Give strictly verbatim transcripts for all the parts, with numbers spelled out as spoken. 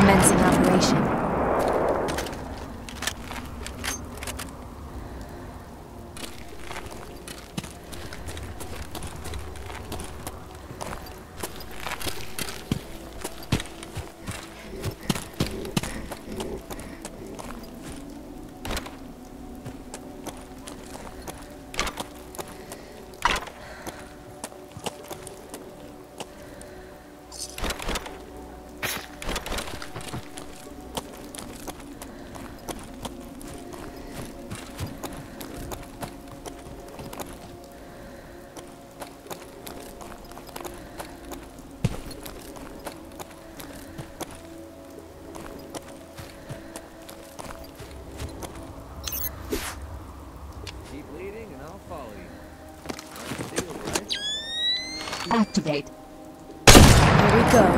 Commencing operation. Activate. Here we go.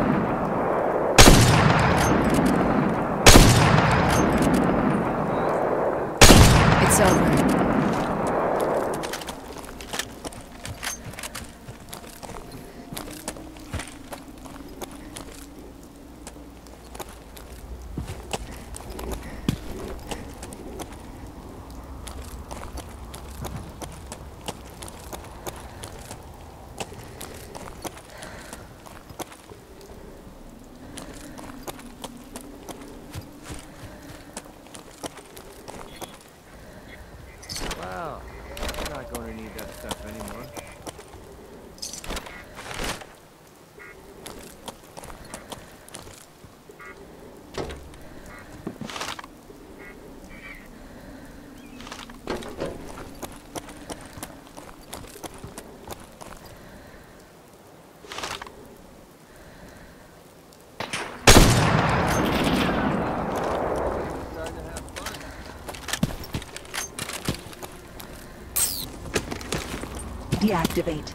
It's over. Wow, I'm not going to need that stuff anymore. Starting to have fun. Deactivate.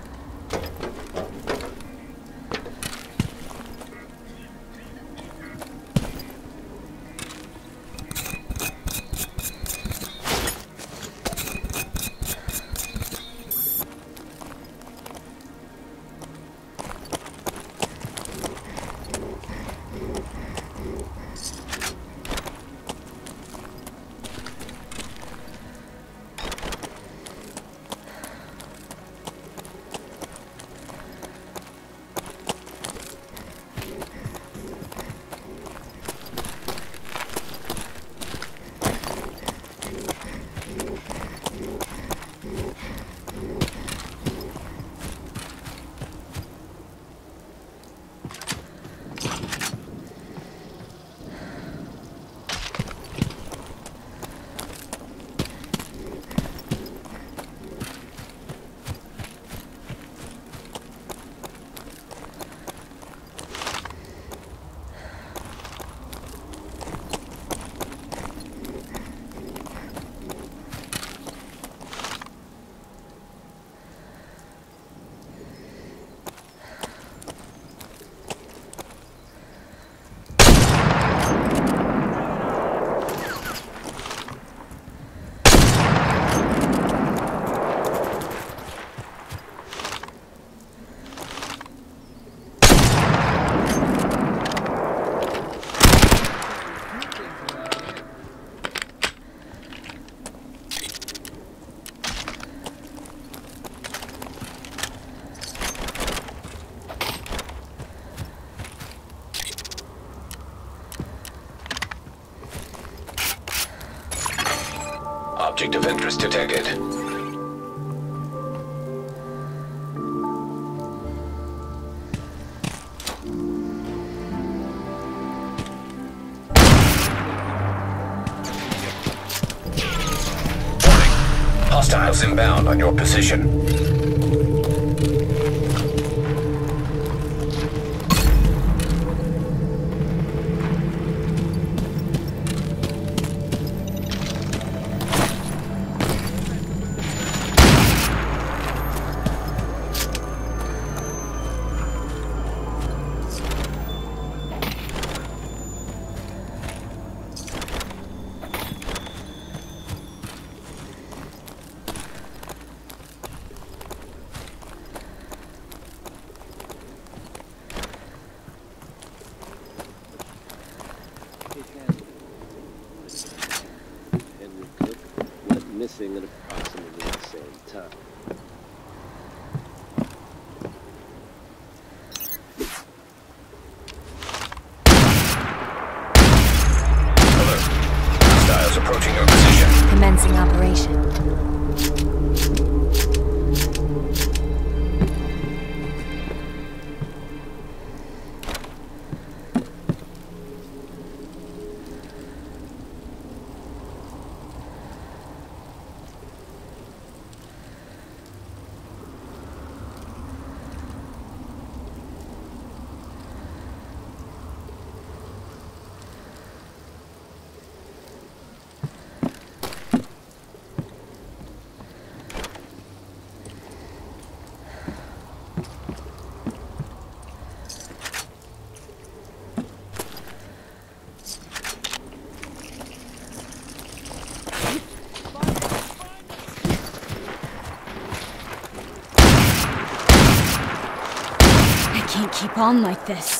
Object of interest detected. Hostiles inbound on your position. commencing at approximately the same time. Alert. Hostiles approaching your position. Commencing operation. I can't keep on like this.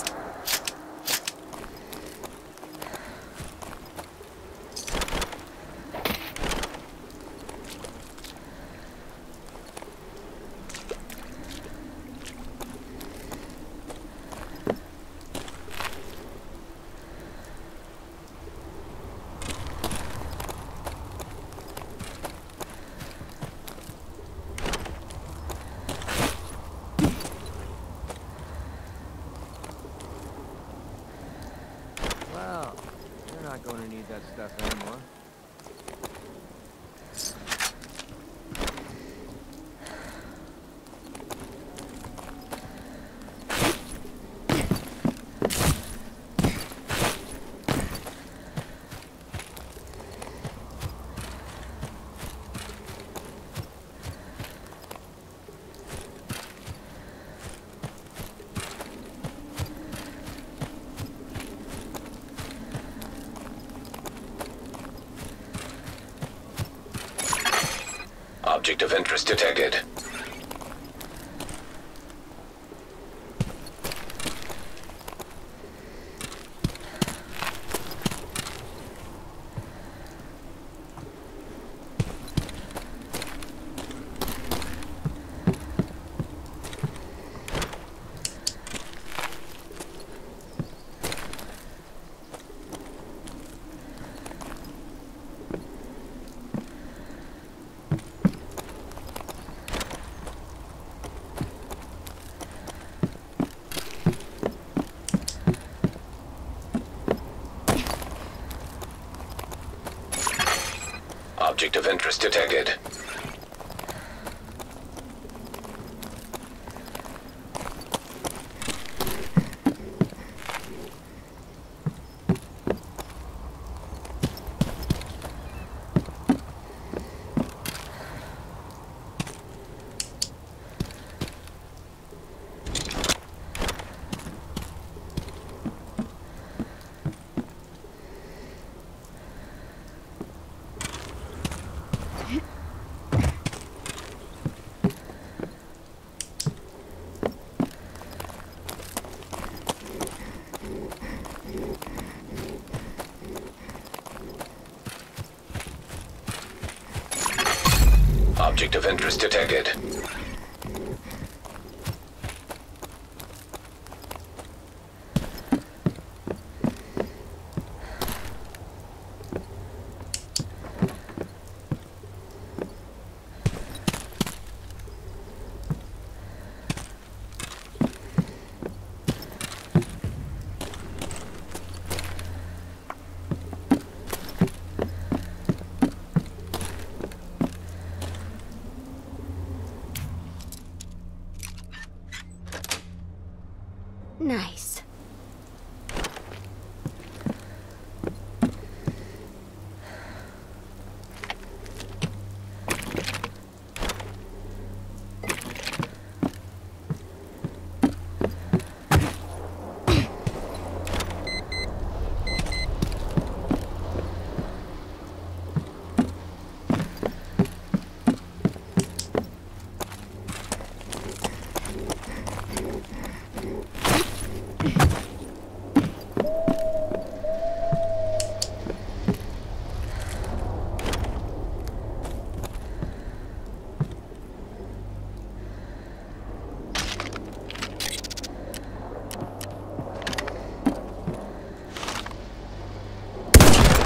Well, you're not going to need that stuff anymore. Object of interest detected. Object of interest detected. Object of interest detected. Nice.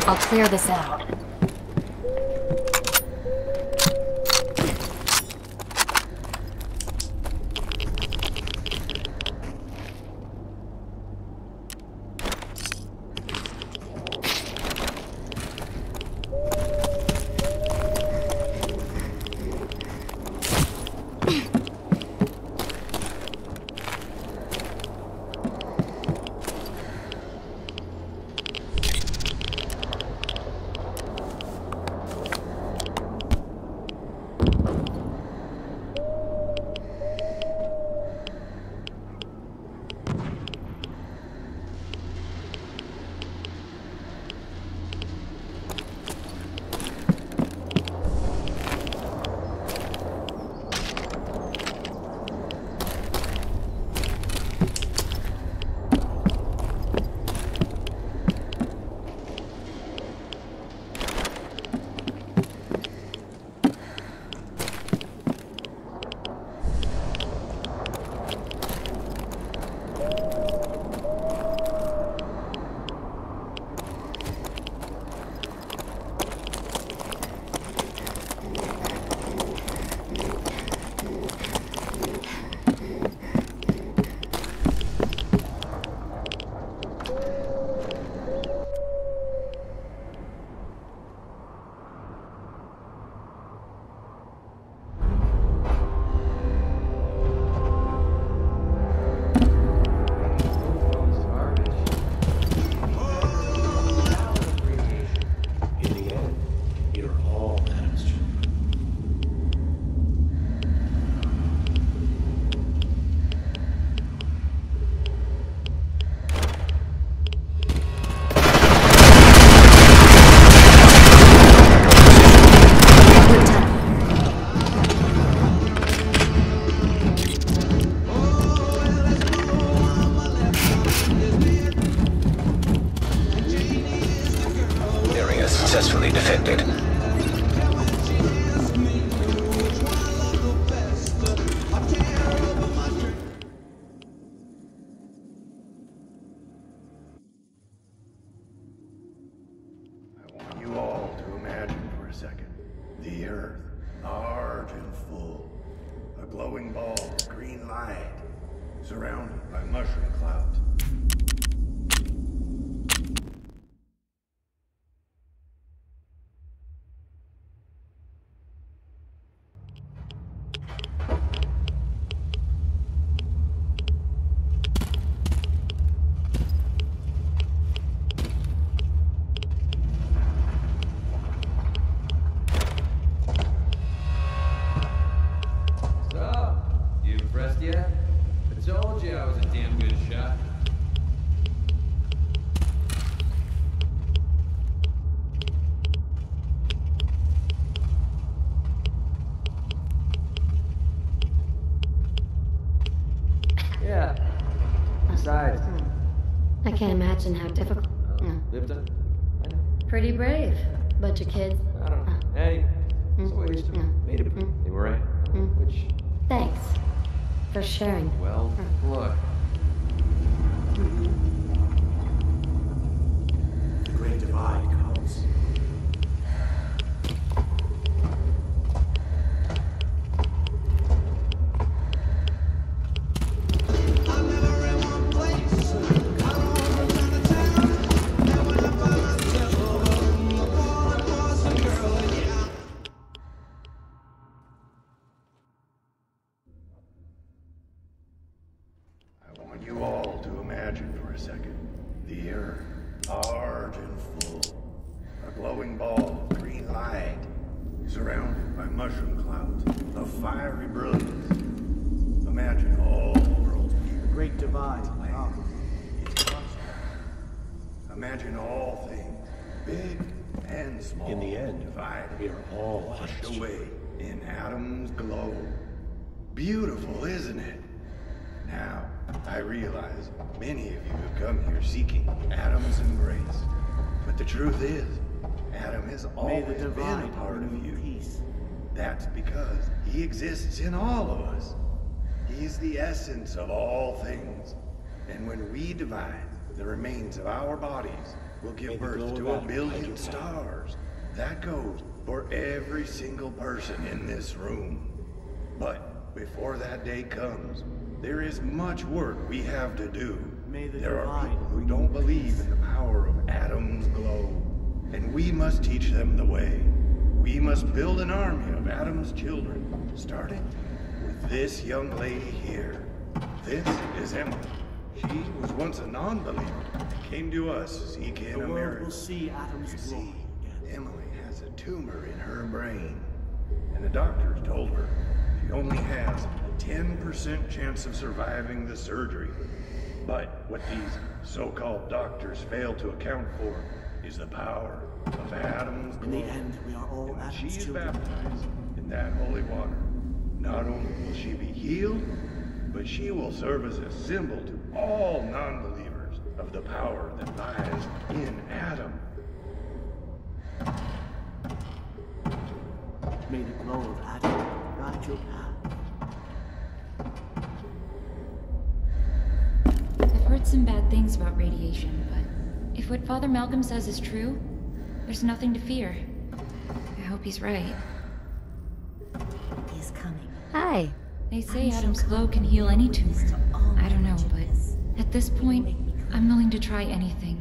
I'll clear this out. Successfully defended. You all to imagine for a second the earth, large and full, a glowing ball of green light, surrounded by mushroom clouds. Yet? I told you I was a damn good shot. Yeah. Besides, I can't imagine how difficult. well, lived on. I know. Pretty brave. Bunch of kids. I don't know. Hey, it's always made it. They were right. Which, Thanks for sharing. well, look. The Great Divide comes. I want you all to imagine for a second the earth, large and full, a glowing ball of green light, surrounded by mushroom clouds of fiery brilliance. Imagine all the world's people. The Great Divide. Wow. It's constant. Imagine all things, big and small. In the end, divided, we are all washed washed. away in Adam's glow. Beautiful, isn't it? Now, I realize many of you have come here seeking Adam's embrace. But the truth is, Adam has May the always been a divide part of bring you. peace. That's because he exists in all of us. He's the essence of all things. And when we divide, the remains of our bodies will May give the birth glow to of a Adam billion guide your path. stars. That goes for every single person in this room. But before that day comes, there is much work we have to do. May the There are divine people who bring don't you believe peace. in the power of Adam's glow, and we must teach them the way. We must build an army of Adam's children, starting with this young lady here. This is Emily. She was once a non-believer, came to us seeking The a world miracle. will see Adam's You glory see, again. Emily has a tumor in her brain, and the doctors told her she only has a ten percent chance of surviving the surgery. But what these so-called doctors fail to account for is the power of Adam's In the glow. end, we are all And when Adam's she is children. baptized in that holy water, not only will she be healed, but she will serve as a symbol to all non-believers of the power that lies in Adam. May the glow of Adam guide your path. I've heard some bad things about radiation, but if what Father Malcolm says is true, there's nothing to fear. I hope he's right. He's coming. Hi. They say I'm so Adam's glow can confident heal any this tumor. to all I don't know, wretchedness. but at this point, I'm willing to try anything.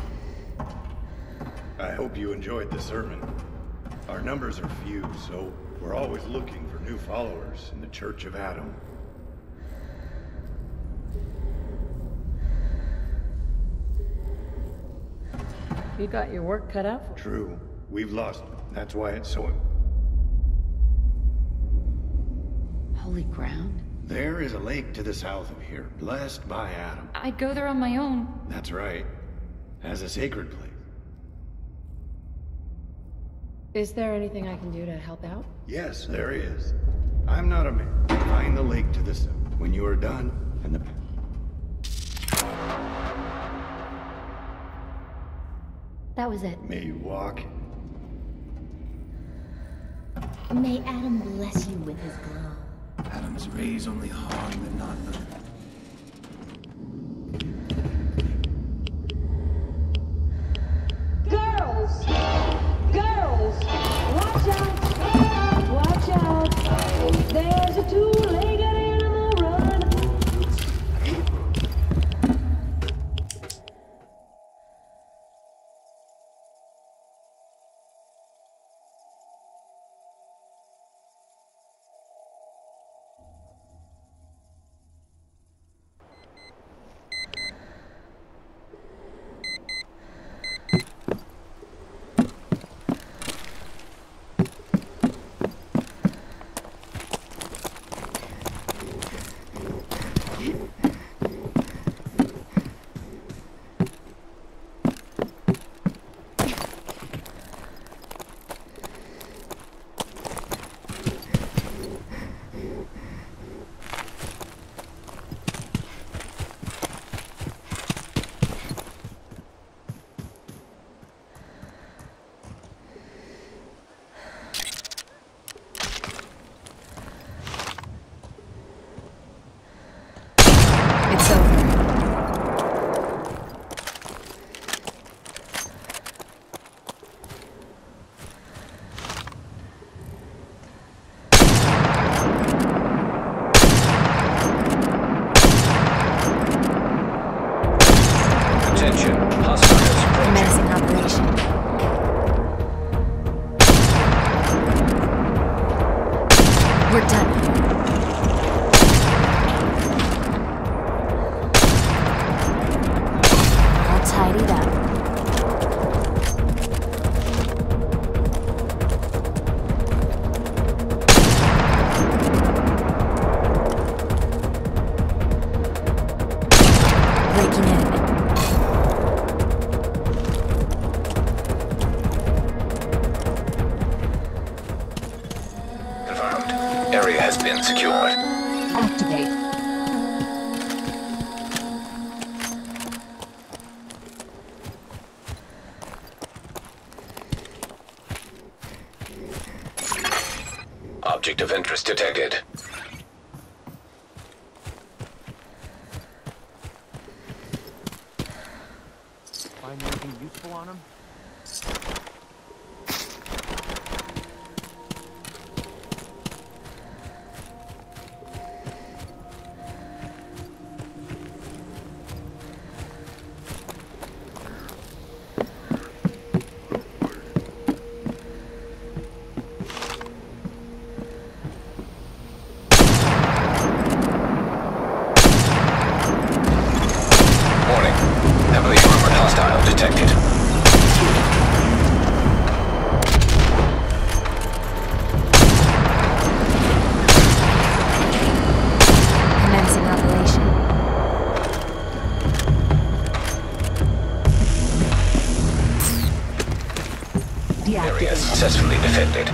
I hope you enjoyed the sermon. Our numbers are few, so we're always looking for new followers in the Church of Adam. You got your work cut out for you. True, we've lost. That's why it's so... Holy ground? There is a lake to the south of here, blessed by Adam. I'd go there on my own. That's right. As a sacred place. Is there anything I can do to help out? Yes, there is. I'm not a man. Find the lake to the south. When you are done, and the... That was it. May you walk. May Adam bless you with his glow. Adam's rays only harm the non-believer. Girls! Girls! Watch out! Watch out! There's a two-legged animal running. It's over. Attention, hostiles approaching. Menacing operation. We're done. All tidied up. Breaking in. Confirmed. Area has been secured. Activate. Object of interest detected. Find anything useful on him? Area successfully defended.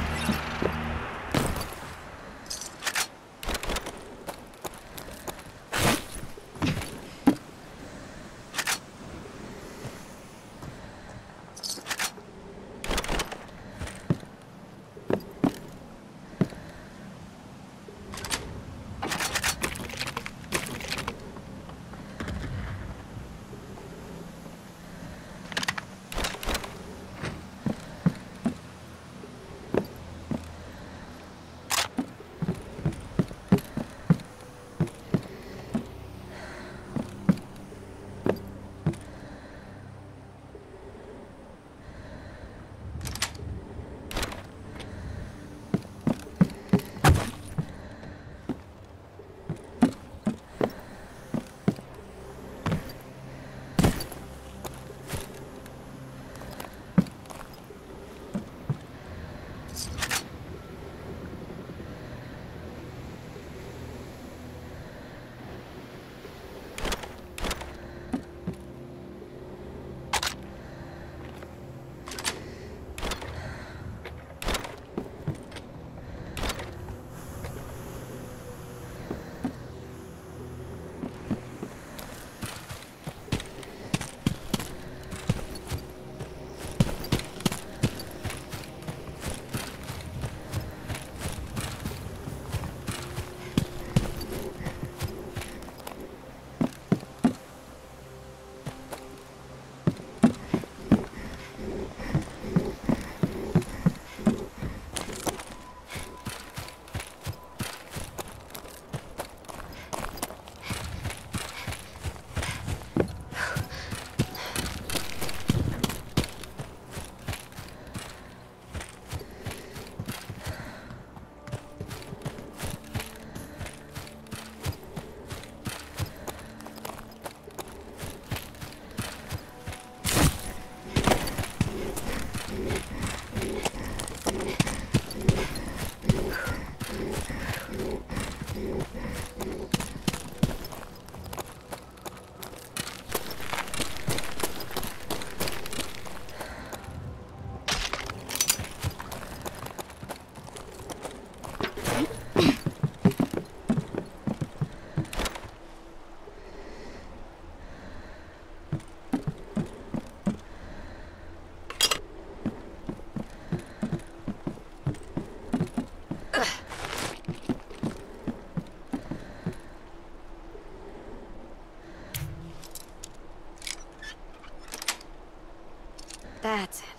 That's it.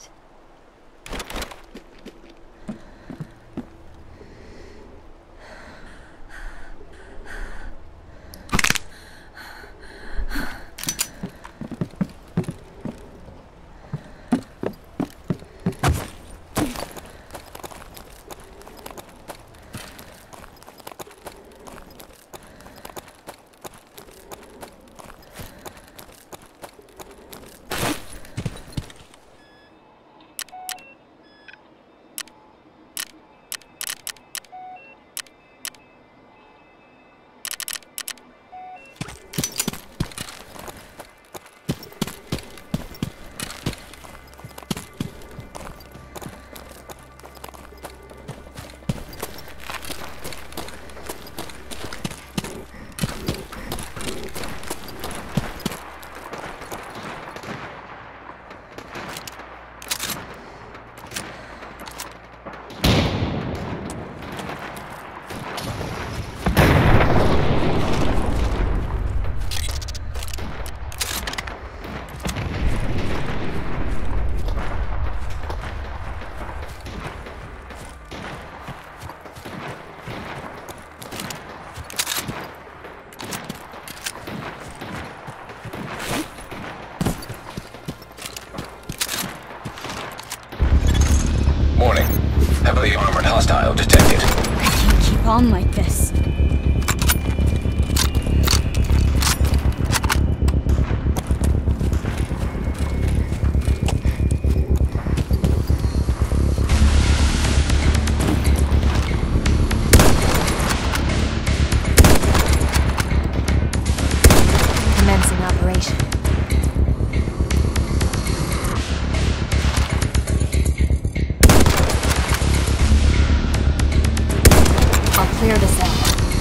hostile detected. I can't keep on like this. Commencing operation. I'll clear this out.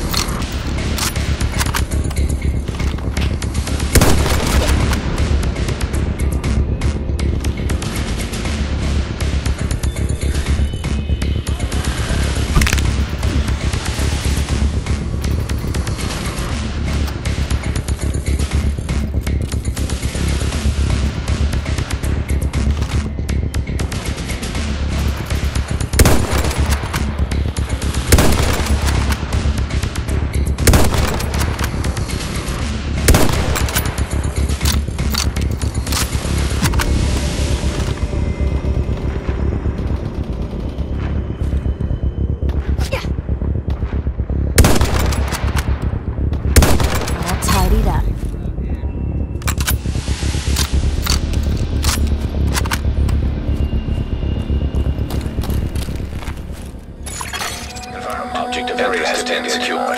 Object of interest has been secured.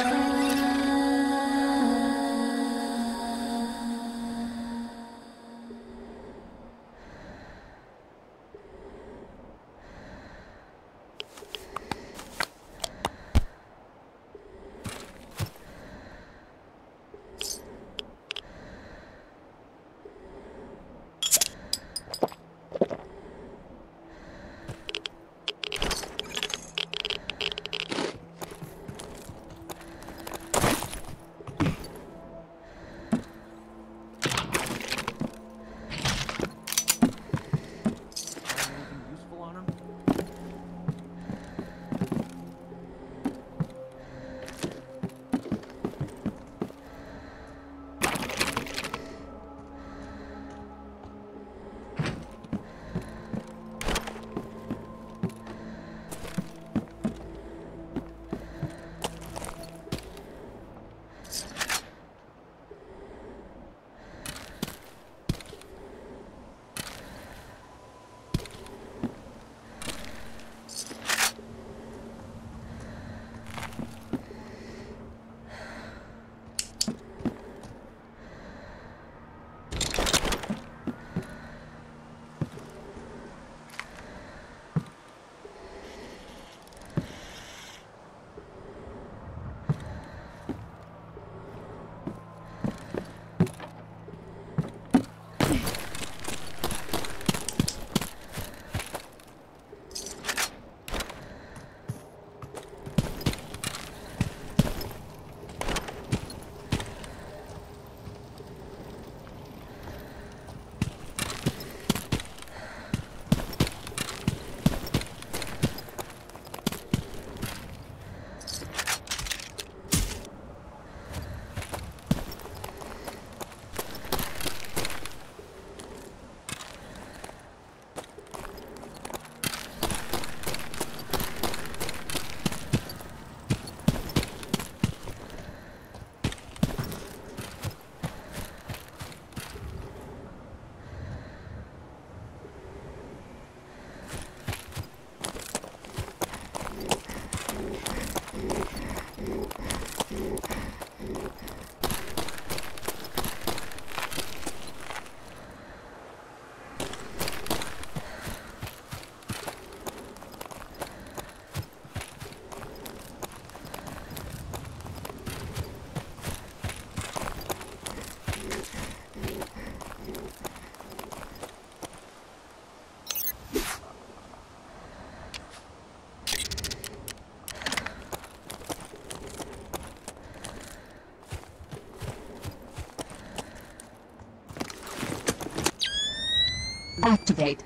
Activate.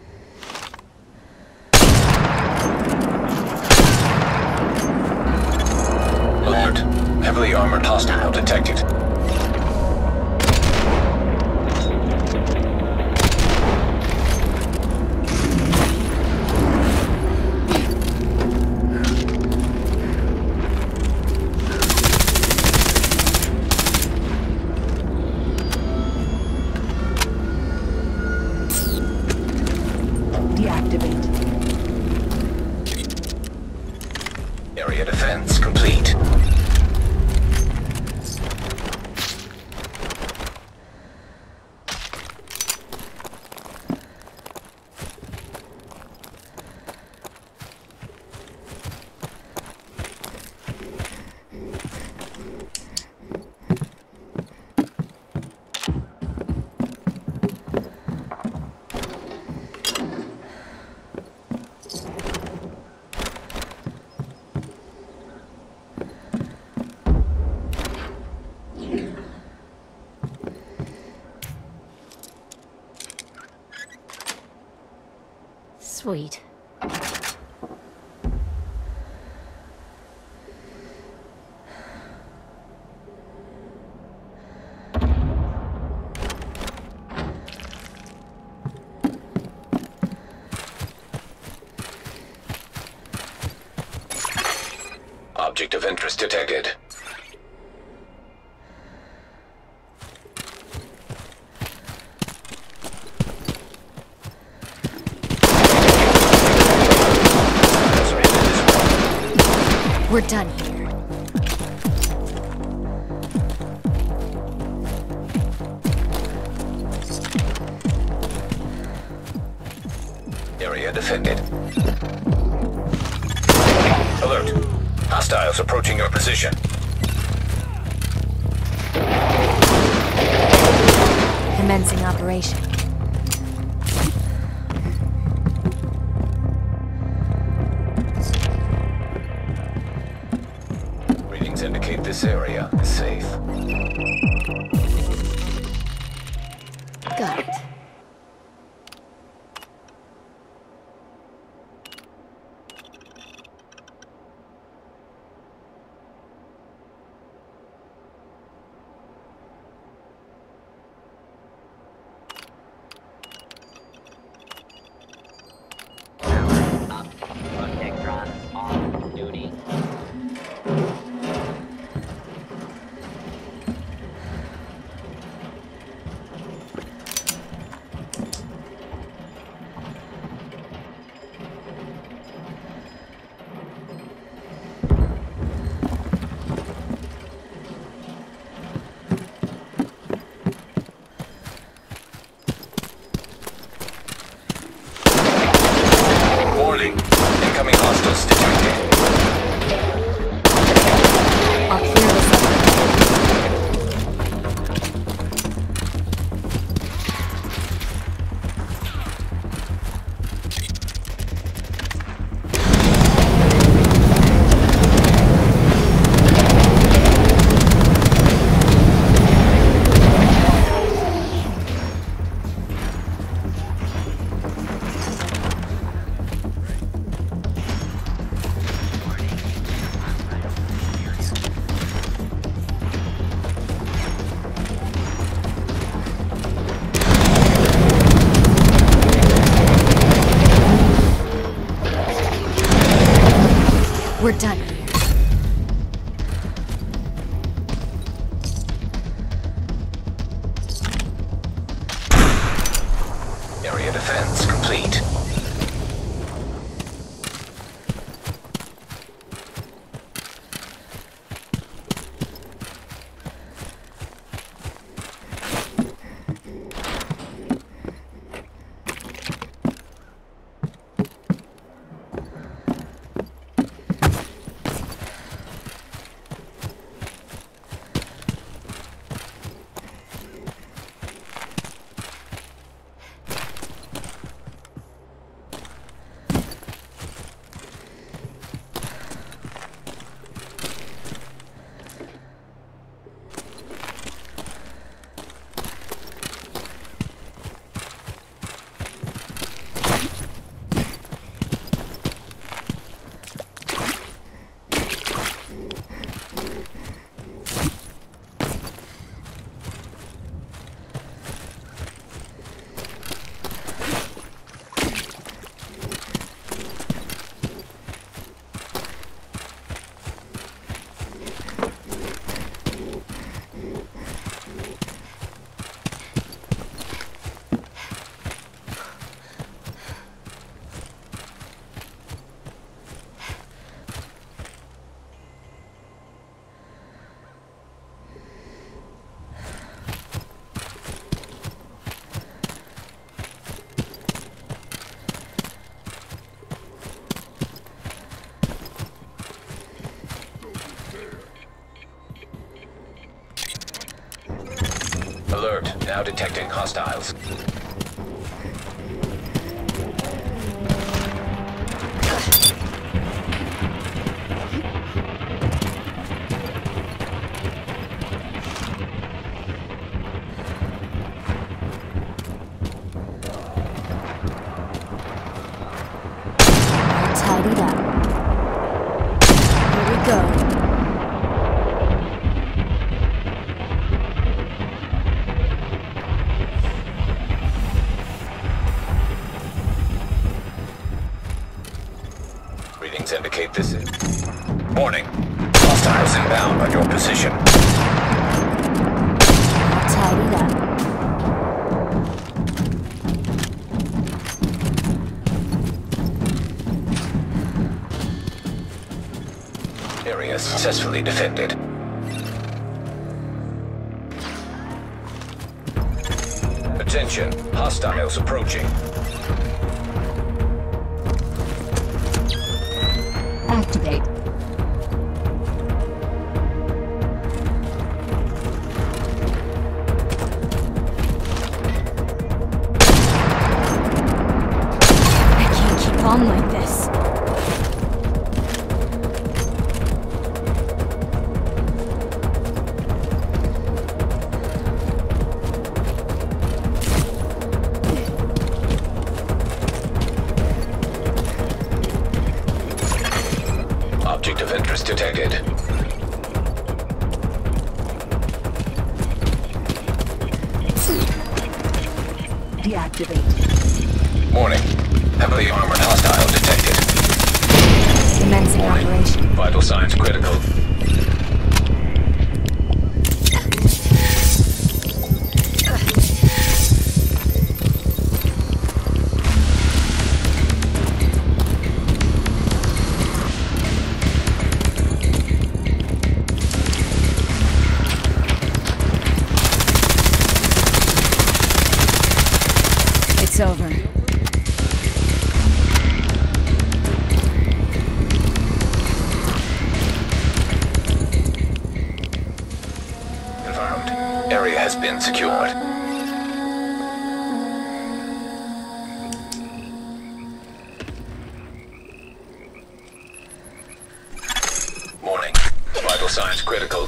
Alert. Heavily armored hostile detected. Sweet. Object of interest detected. We're done here. Area defended. Alert. Hostiles approaching your position. Commencing operation. Readings indicate this area is safe. Got it. Warning. Incoming hostiles detected. I'll clear this up. We're done here. Area defense complete. Alert. Now detecting hostiles. tidied up. Here we go. Readings indicate this is... Warning. Hostiles inbound on your position. All tidied up. Area successfully defended. Attention. Hostiles approaching. Activate. I can't keep on like this. Object of interest detected. Deactivate. Warning. Heavily armored hostile detected. Commencing operation. Vital signs critical. It's over. Confirmed. Area has been secured. Warning. Vital signs critical.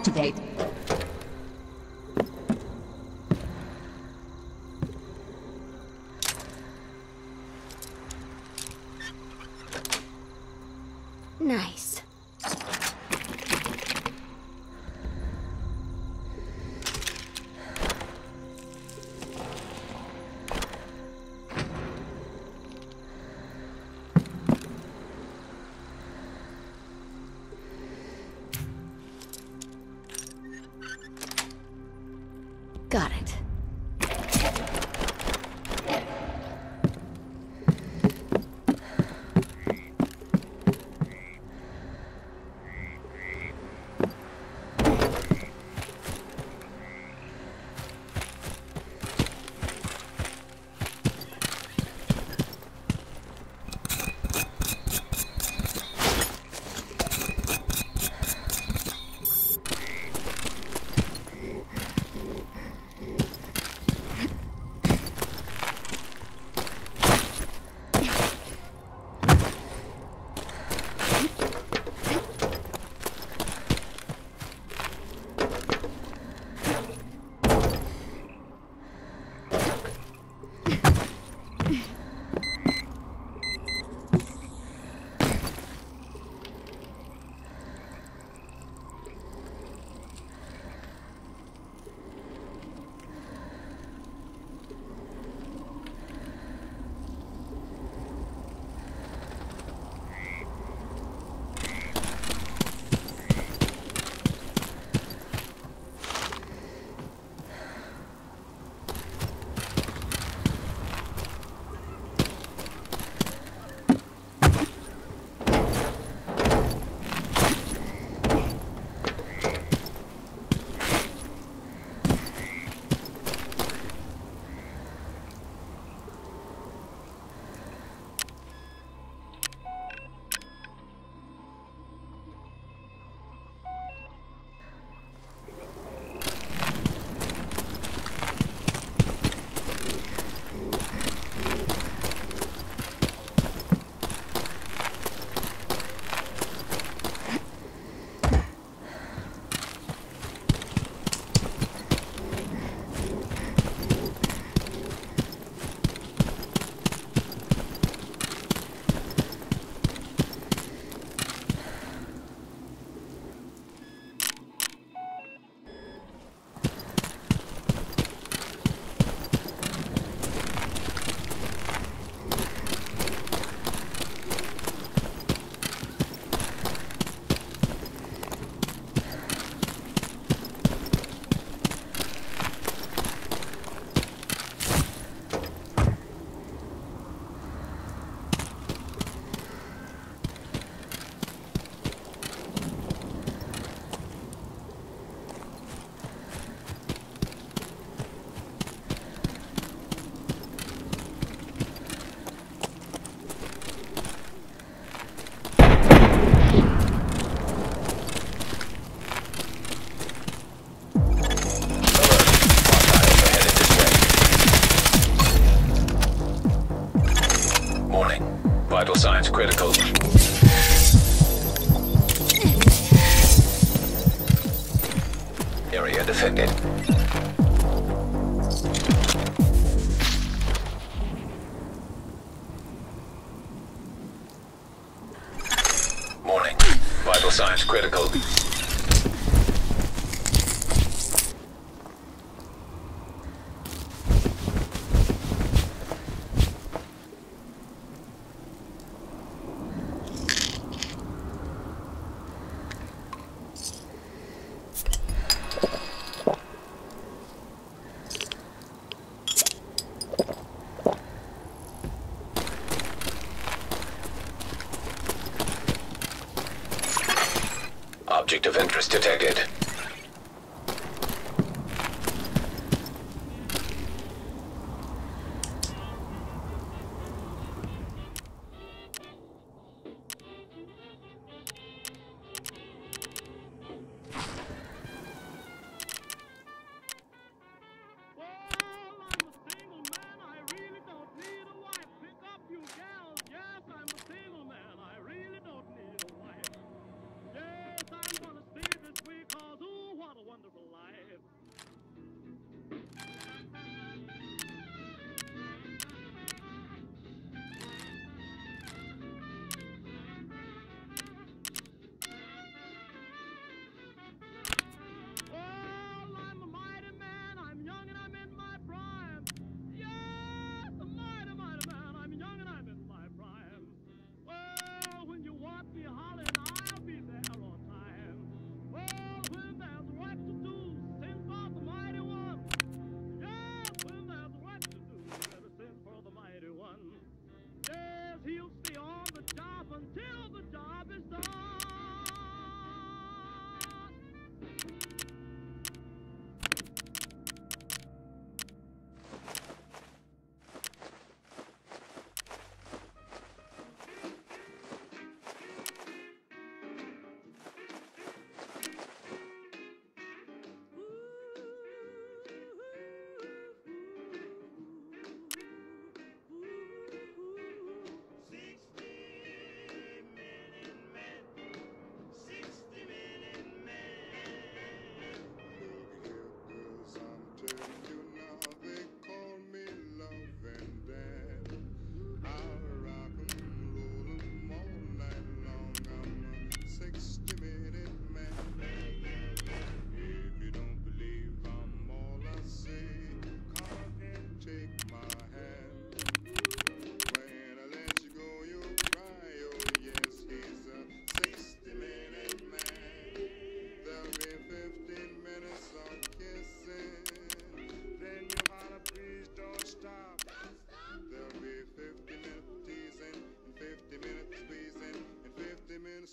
Activate. Nice. Got it. Vital signs critical. Area defended. Morning. Vital signs critical. Object of interest detected. Yes, I'm gonna stay this way 'cause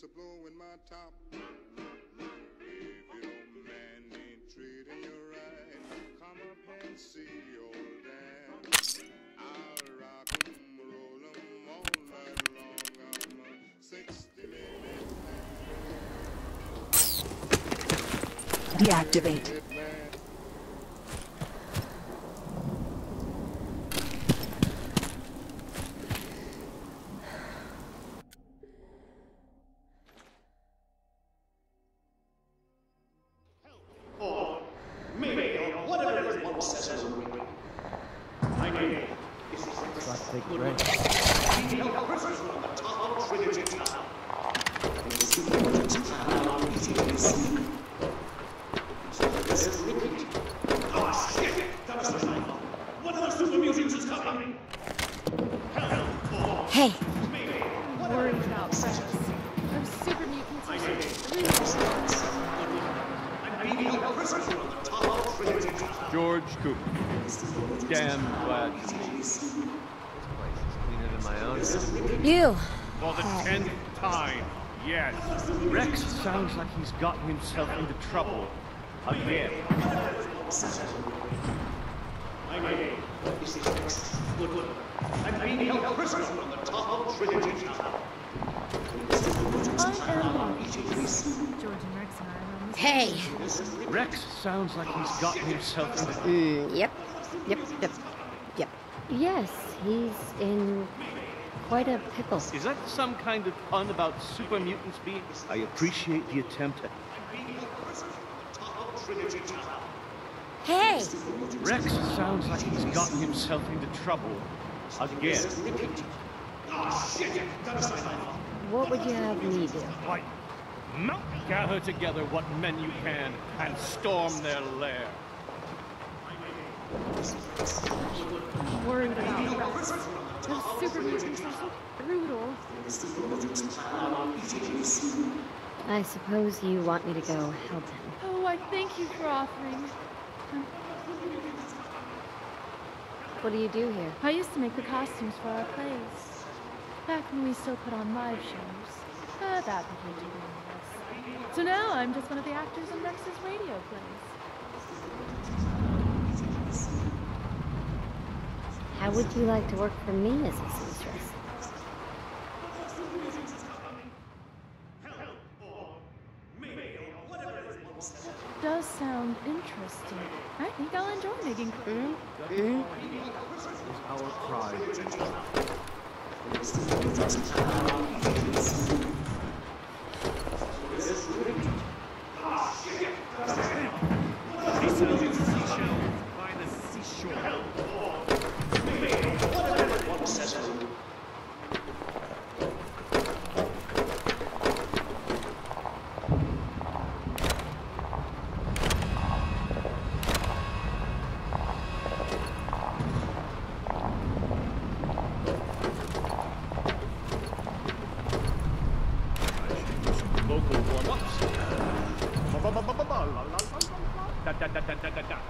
a blow in my top. If your man ain't treating you right, come up and see old dad. I'll rock 'em, roll 'em all night long. I'm a sixty minute man. Deactivate. Hey! Worried about Precious. Those super mutants are George Cooper. Damn glad to meet you. This place is cleaner than my own. You! For the tenth time, yes. Rex sounds like he's gotten himself into trouble again. My name is Rex Goodwin. I'm being held prisoner on the top of Trinity Tower. I am George and Rex and I are on this. Hey! Rex sounds like he's gotten himself into... Mm, yep. Yep, yep, yep. Yes, he's in quite a pickle. Is that some kind of pun about super mutants being... I appreciate the attempt at... Hey! Rex sounds like he's gotten himself into trouble again. What would you have me do? Why, gather together what men you can and storm their lair. Worried about Rex. Those super mutants are so brutal. I suppose you want me to go help him. Oh, I thank you for offering. What do you do here? I used to make the costumes for our plays. Back when we still put on live shows. But that became too dangerous. So now I'm just one of the actors in Rex's radio plays. How would you like to work for me as a seamstress? Does sound interesting. I think I'll enjoy making Mm? Mm? Our pride. By the seashore. Vocal warm-ups. Da da da da da da da.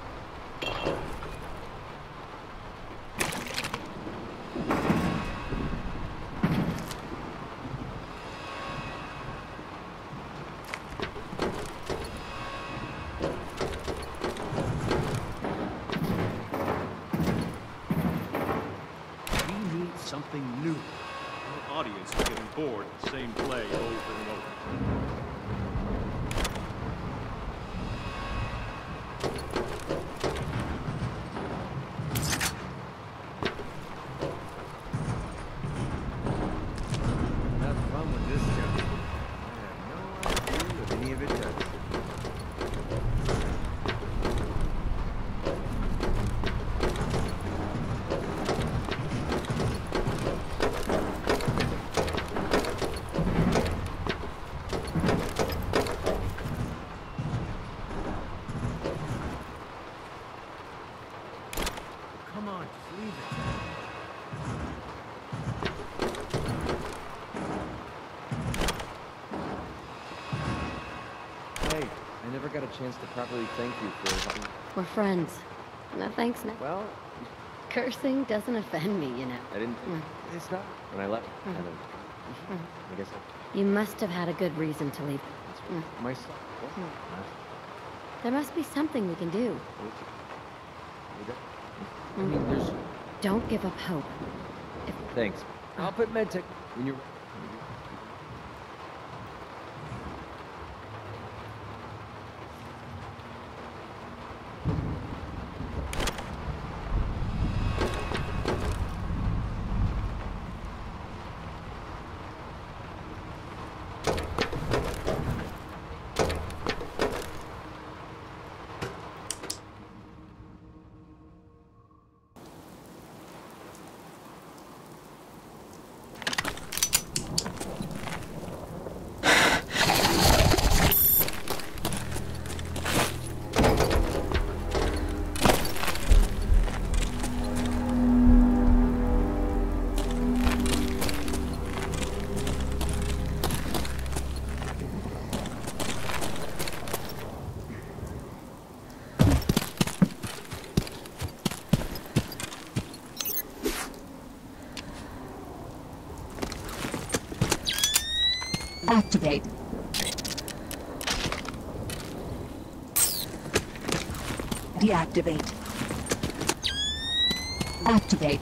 We need something new. Our audience is getting bored of the same play over and over. Have fun with this joke. I have no idea what any of it does. Come on, just leave it. Hey, I never got a chance to properly thank you for helping. We're friends. No thanks, no. Well, Cursing doesn't offend me, you know. I didn't. Mm. It's not. When I left, Mm. kind of I guess I... You must have had a good reason to leave. My son. There must be something we can do. I mean, there's... Don't give up hope. If... Thanks. I'll put medtech when you're... Activate. Deactivate. Activate.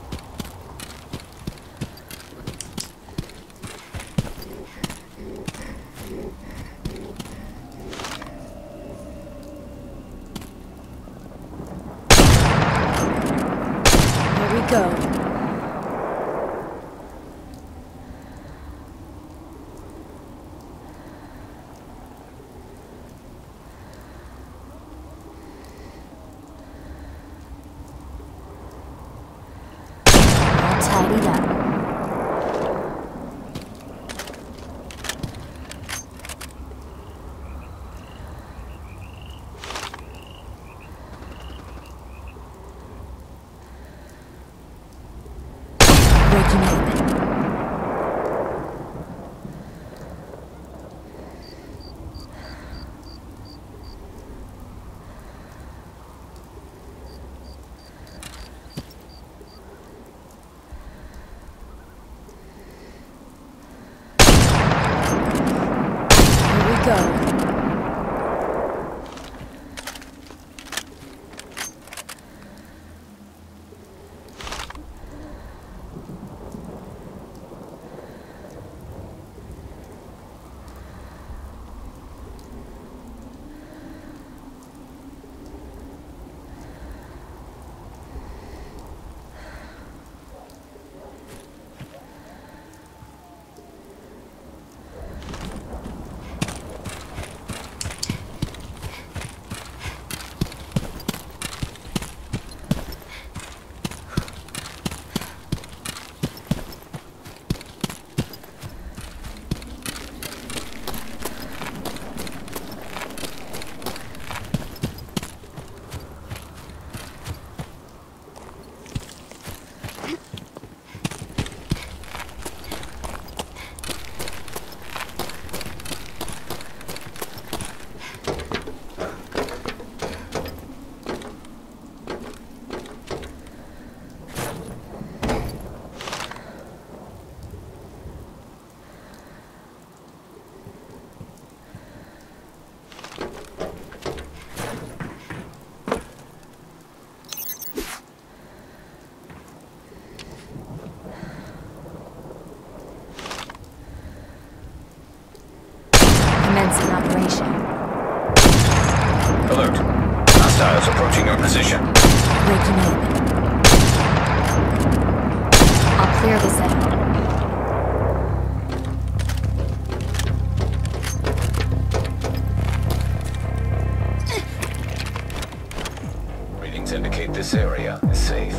Here we go. Tidied up. Breaking open. Go. Commencing operation. Alert. Hostiles approaching your position. Breaking open. I'll clear this out. Readings indicate this area is safe.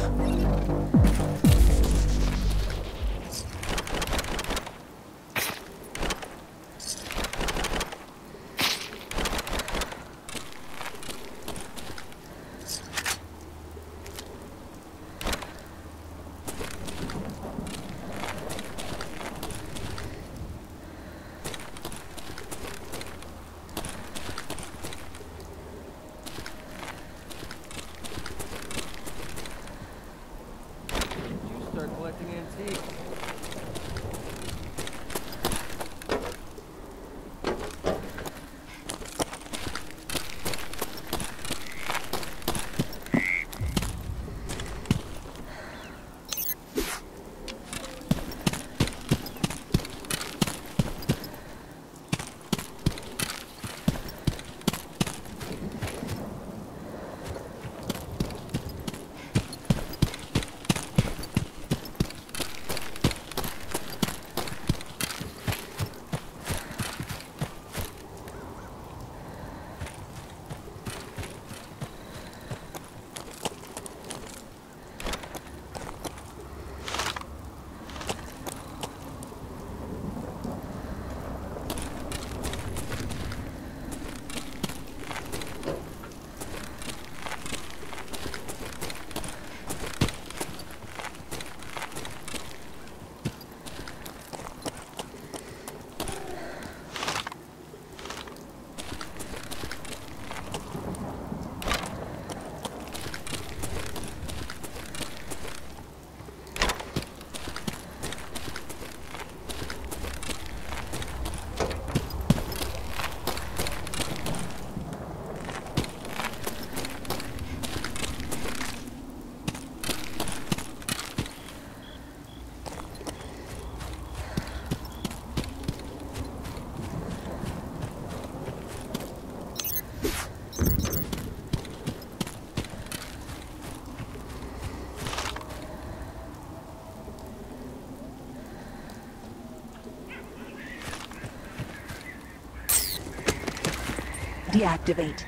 Deactivate.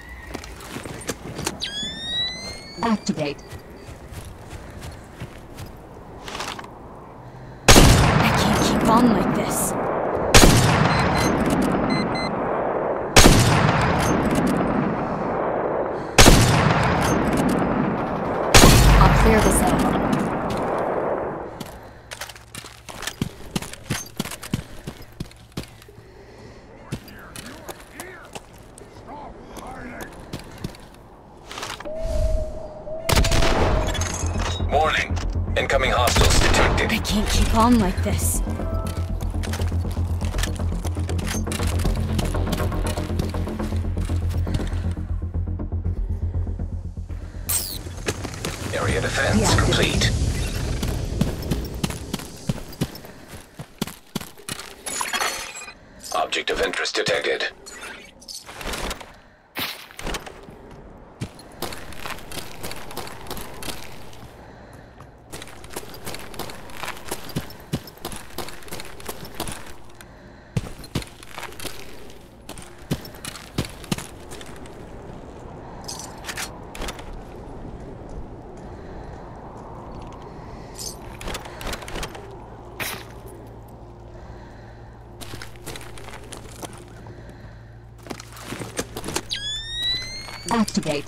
Activate. I can't keep on like this. I'll clear this out. Warning. Incoming hostiles detected. I can't keep on like this. Area defense complete. Object of interest detected. Activate.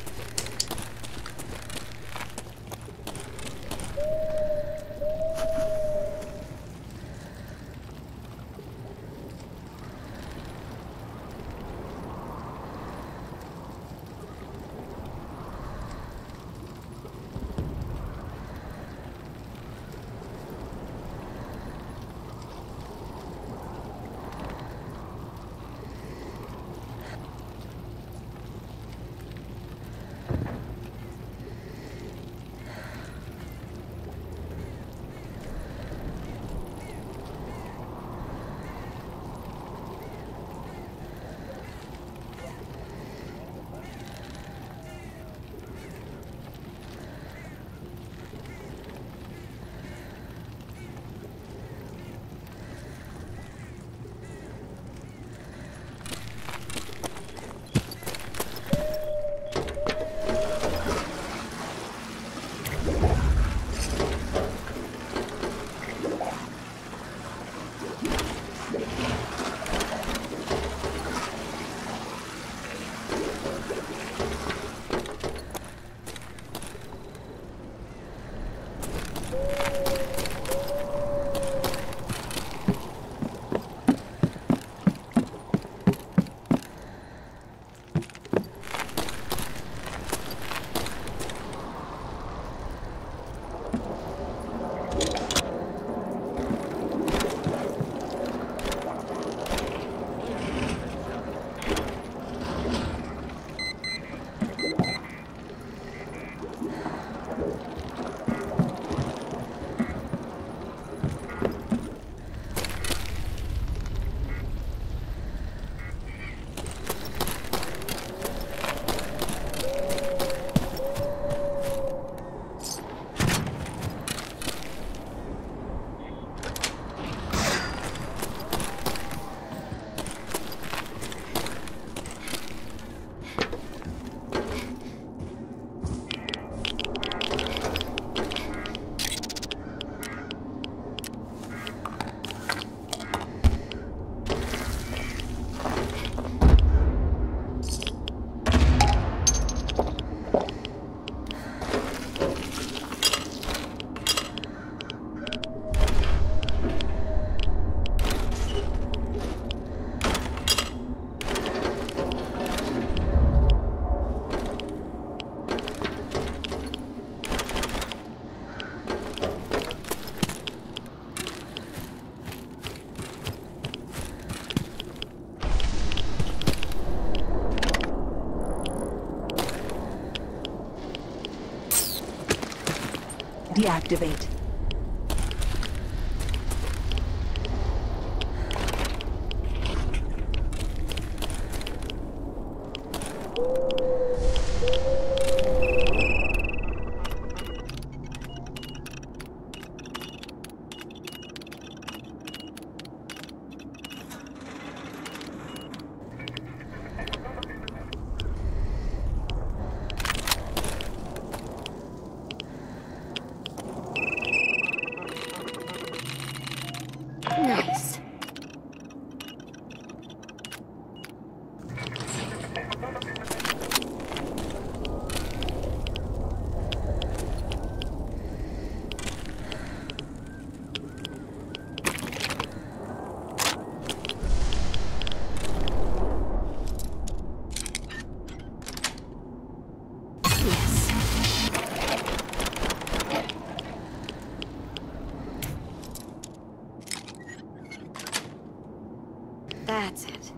Deactivate. Nice. That's it.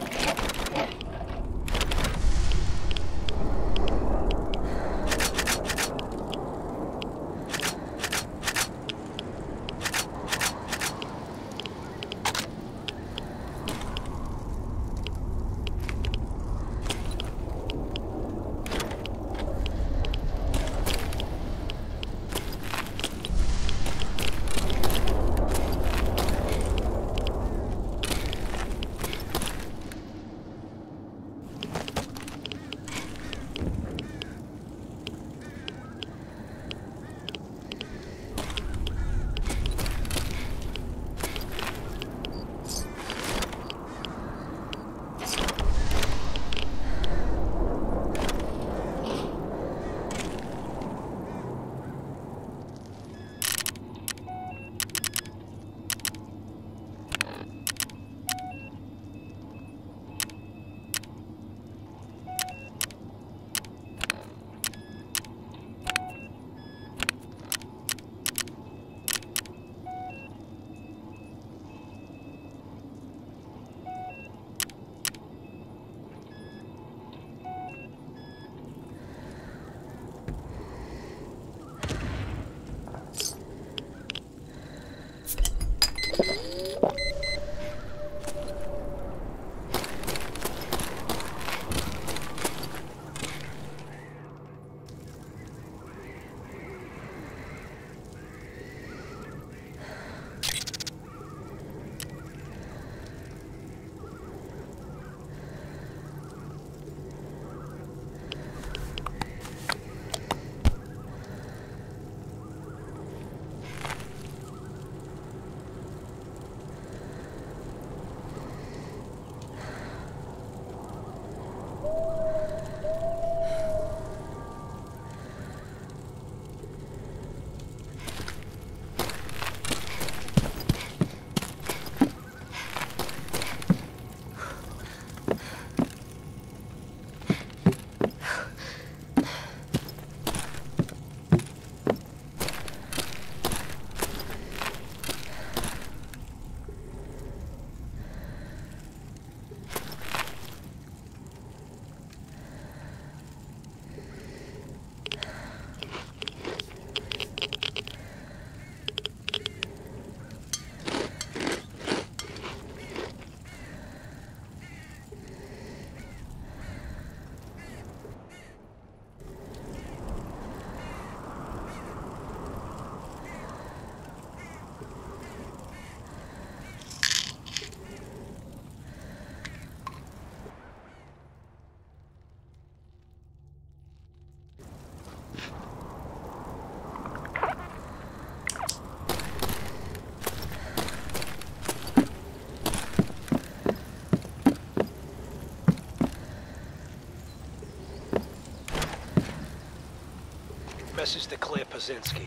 Message to Claire Pazinski.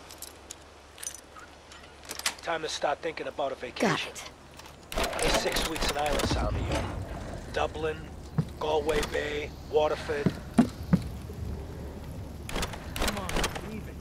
Time to start thinking about a vacation. There's six weeks in Island Sound here. Dublin, Galway Bay, Waterford. Come on, leave it.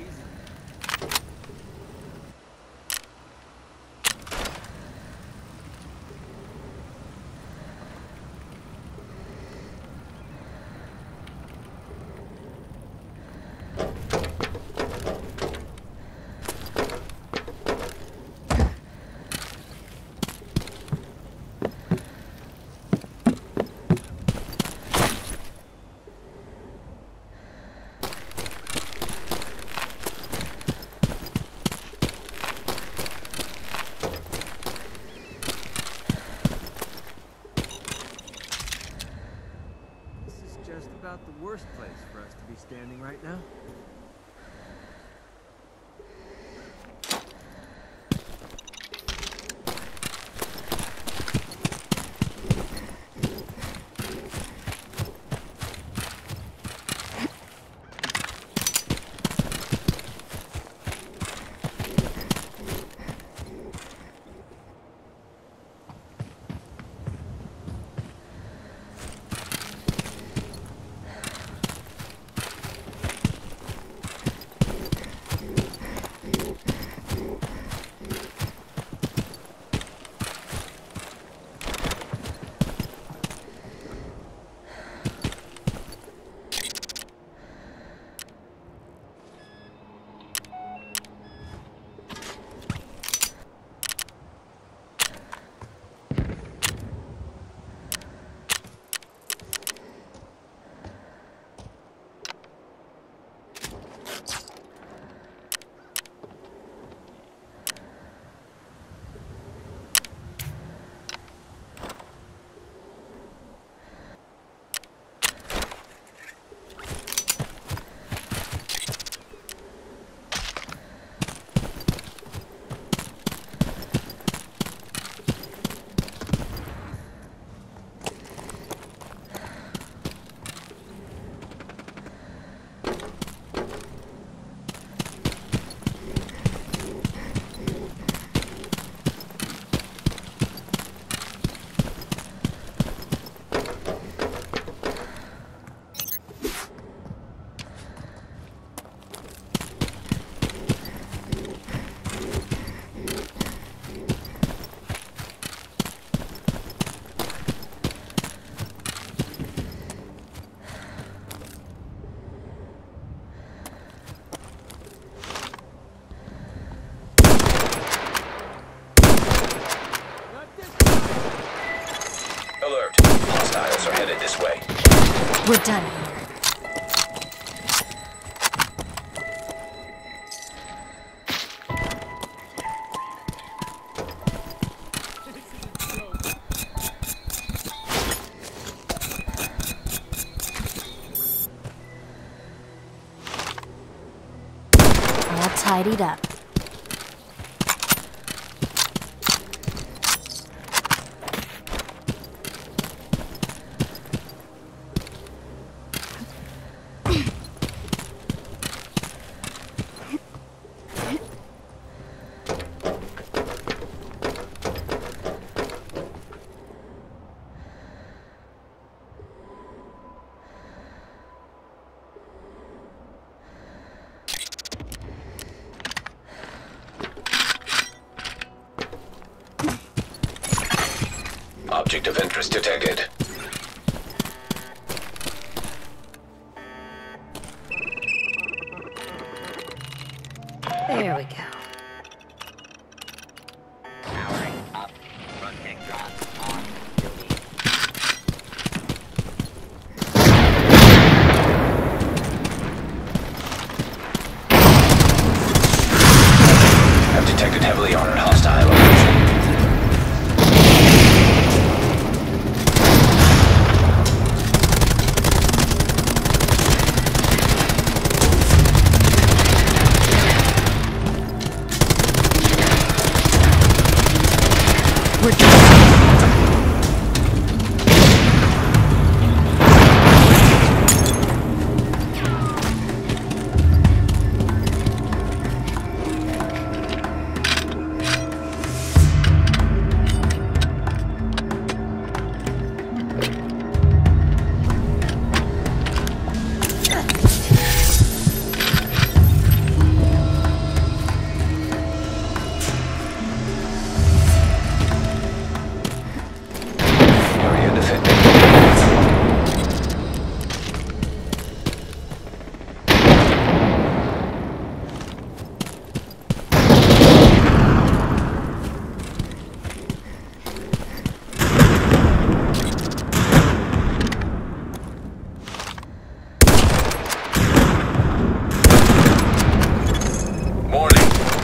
About the worst place for us to be standing right now. Alert. Hostiles are headed this way. We're done here. All tidied up. Object of interest detected. There we go. Powering up. Rotate drops on duty. Have detected heavily armored hostile location. We're done.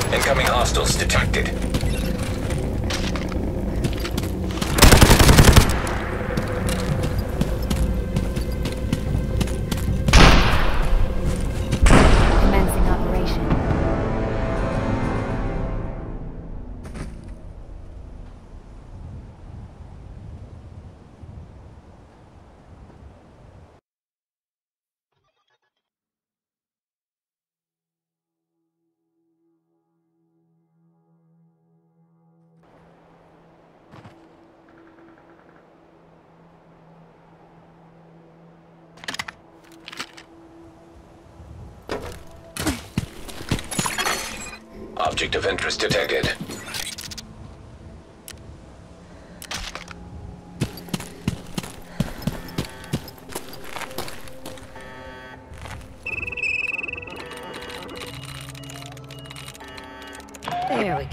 Incoming hostiles detected. Object of interest detected. There we go.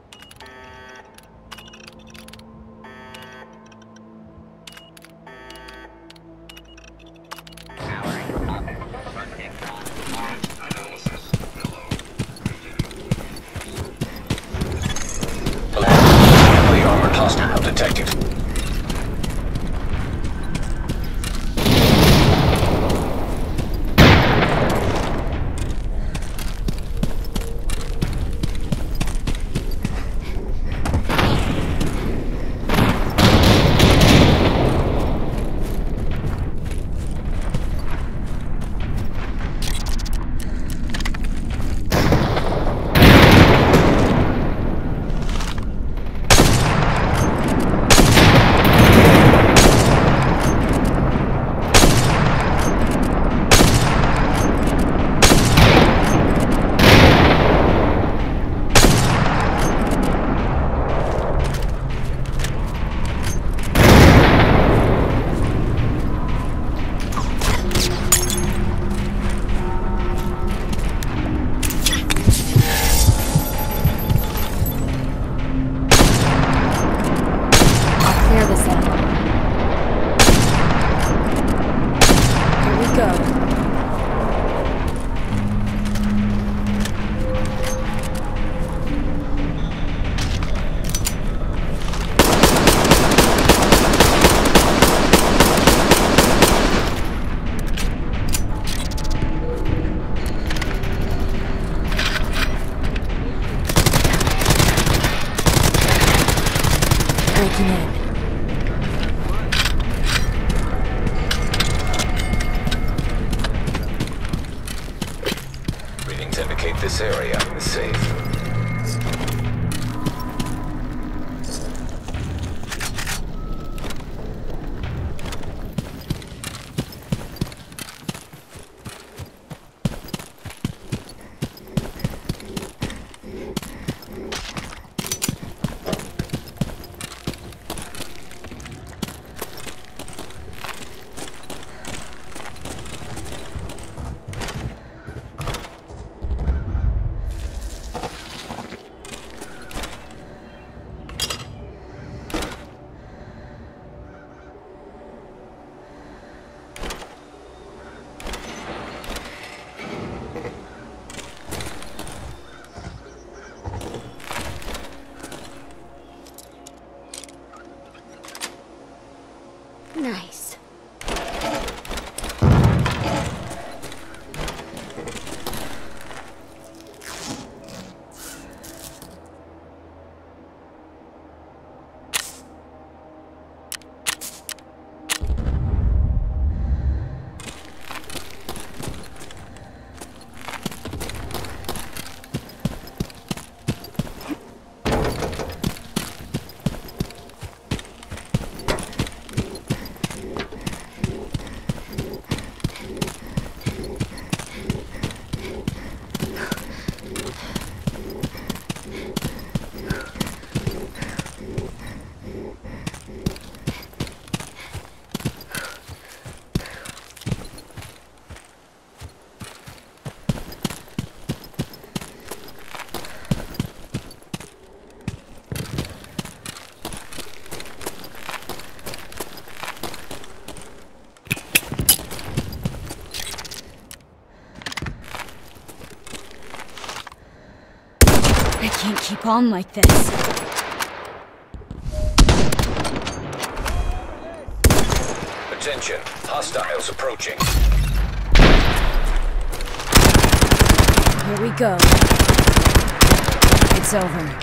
Heavily armored hostile detected. Readings indicate this area is safe. I can't keep on like this. Attention, hostiles approaching. Here we go. It's over.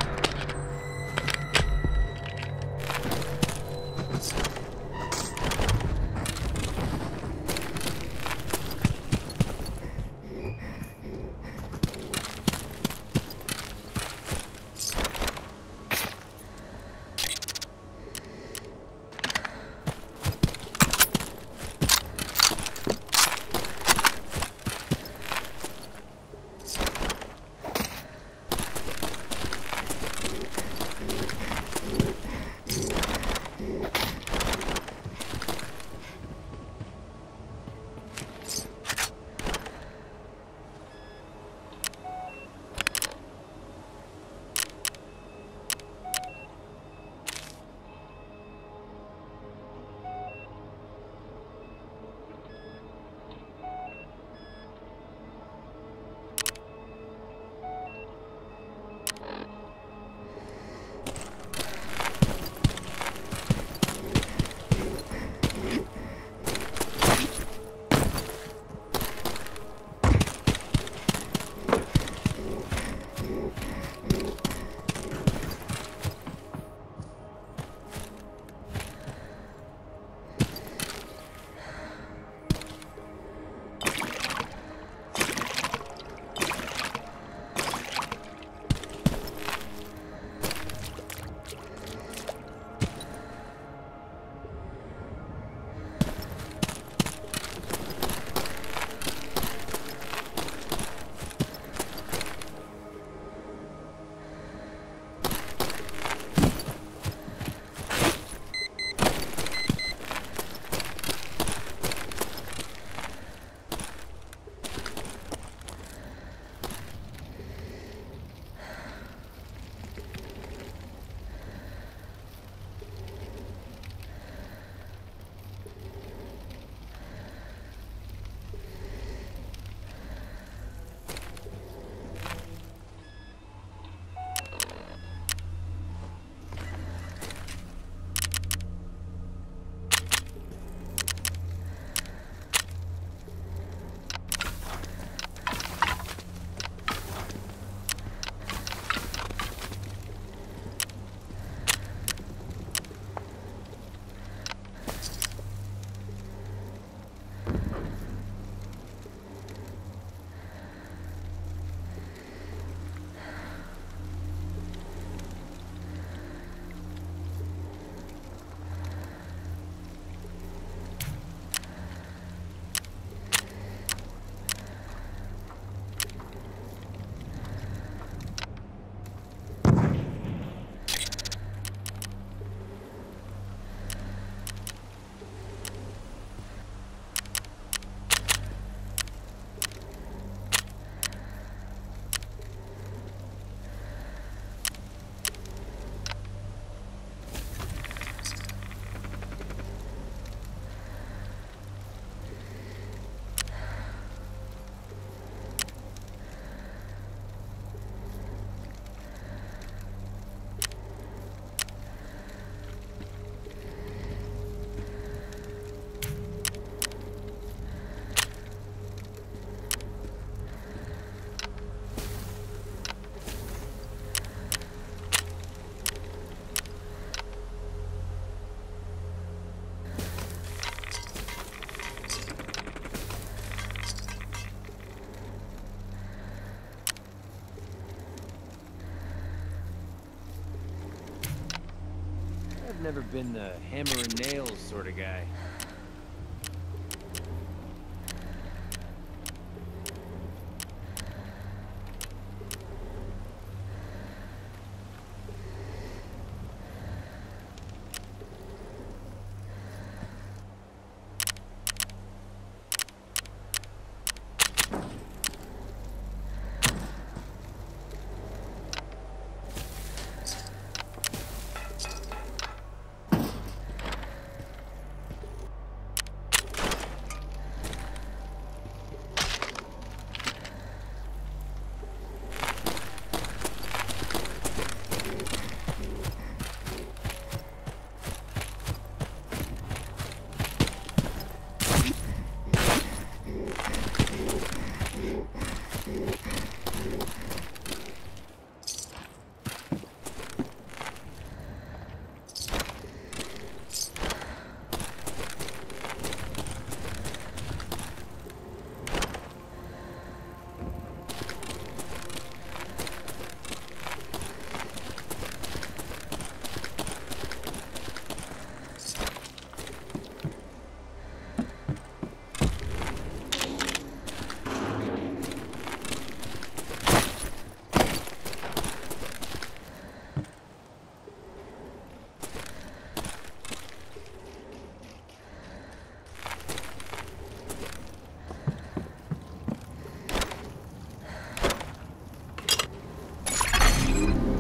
I've never been the hammer and nails sort of guy.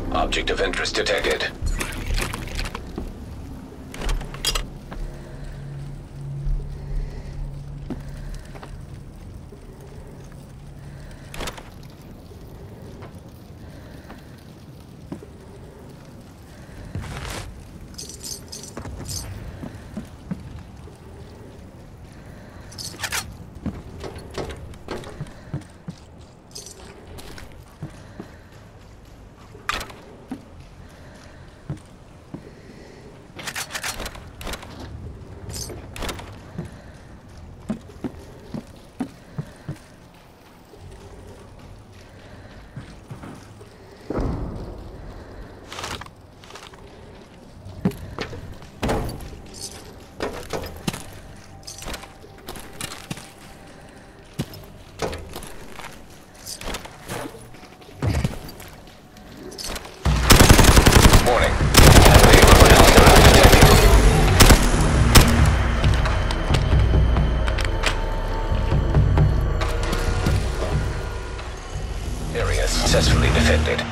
Object of interest detected. Successfully defended.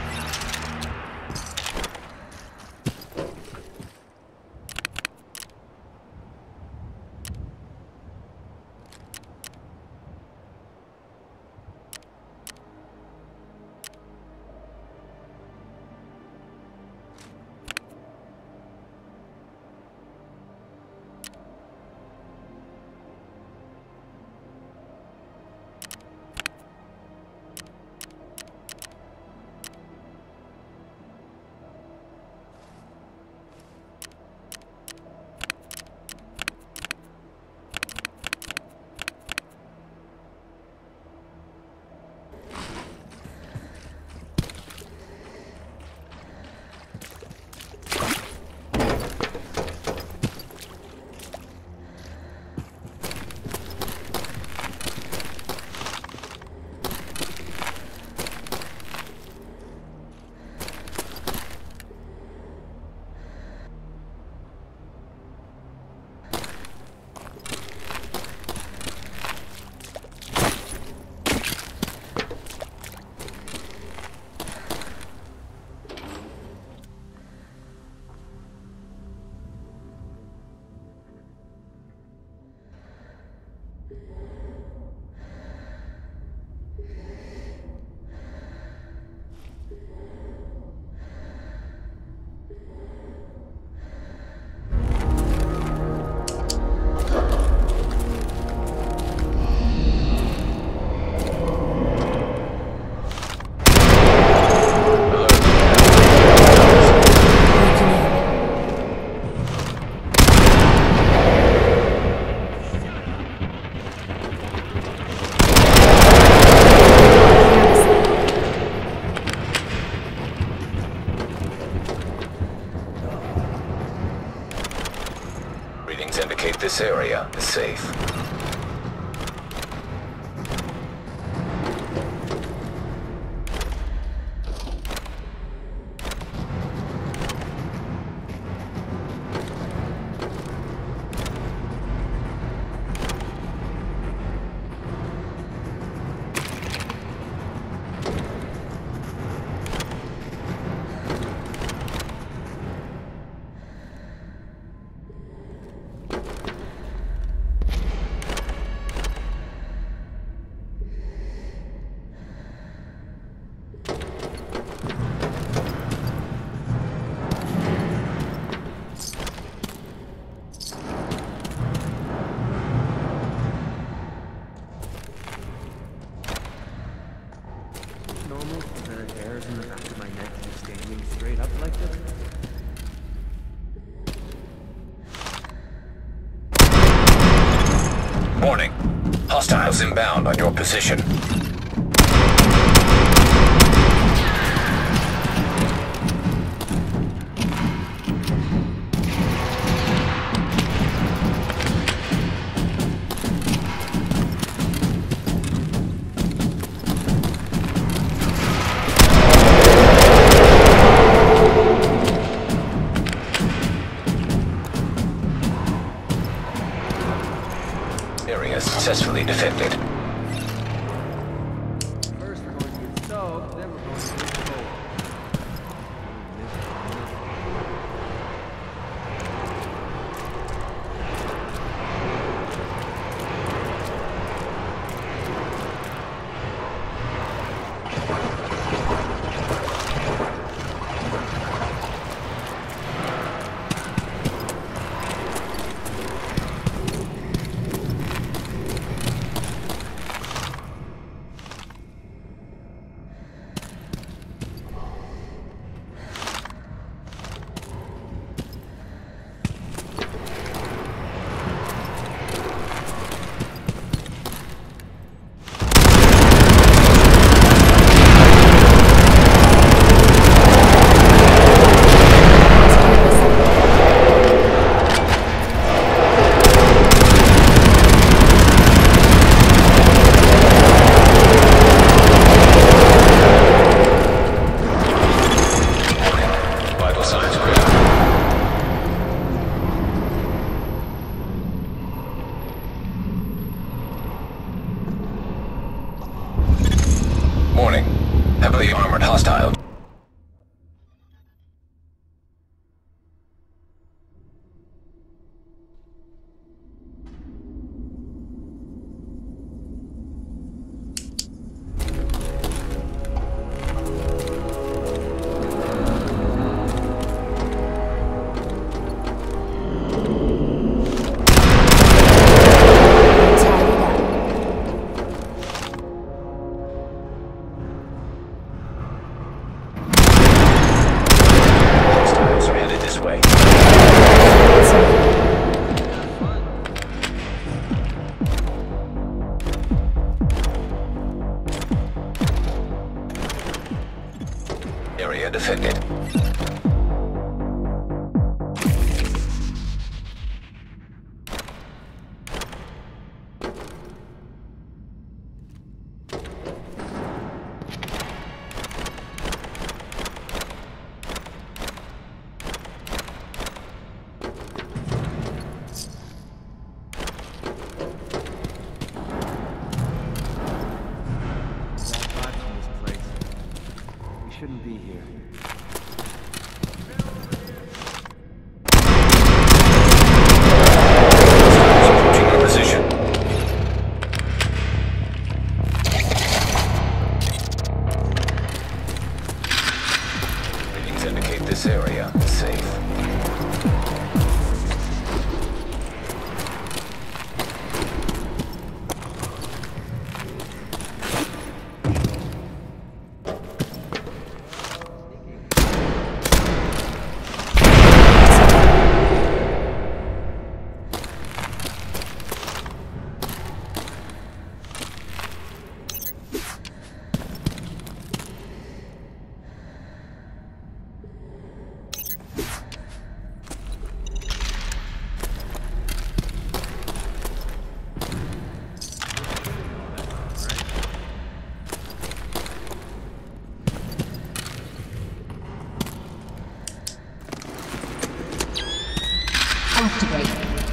Readings indicate this area is safe. Normal, the hairs in the back of my neck are standing straight up like this. Warning. Hostiles inbound on your position. Area successfully defended. First we're going to get soaked, then we're going to get cold. Heavily armored hostile. Area defended. Shouldn't be here. Approaching our position. Readings indicate this area is safe. Activate.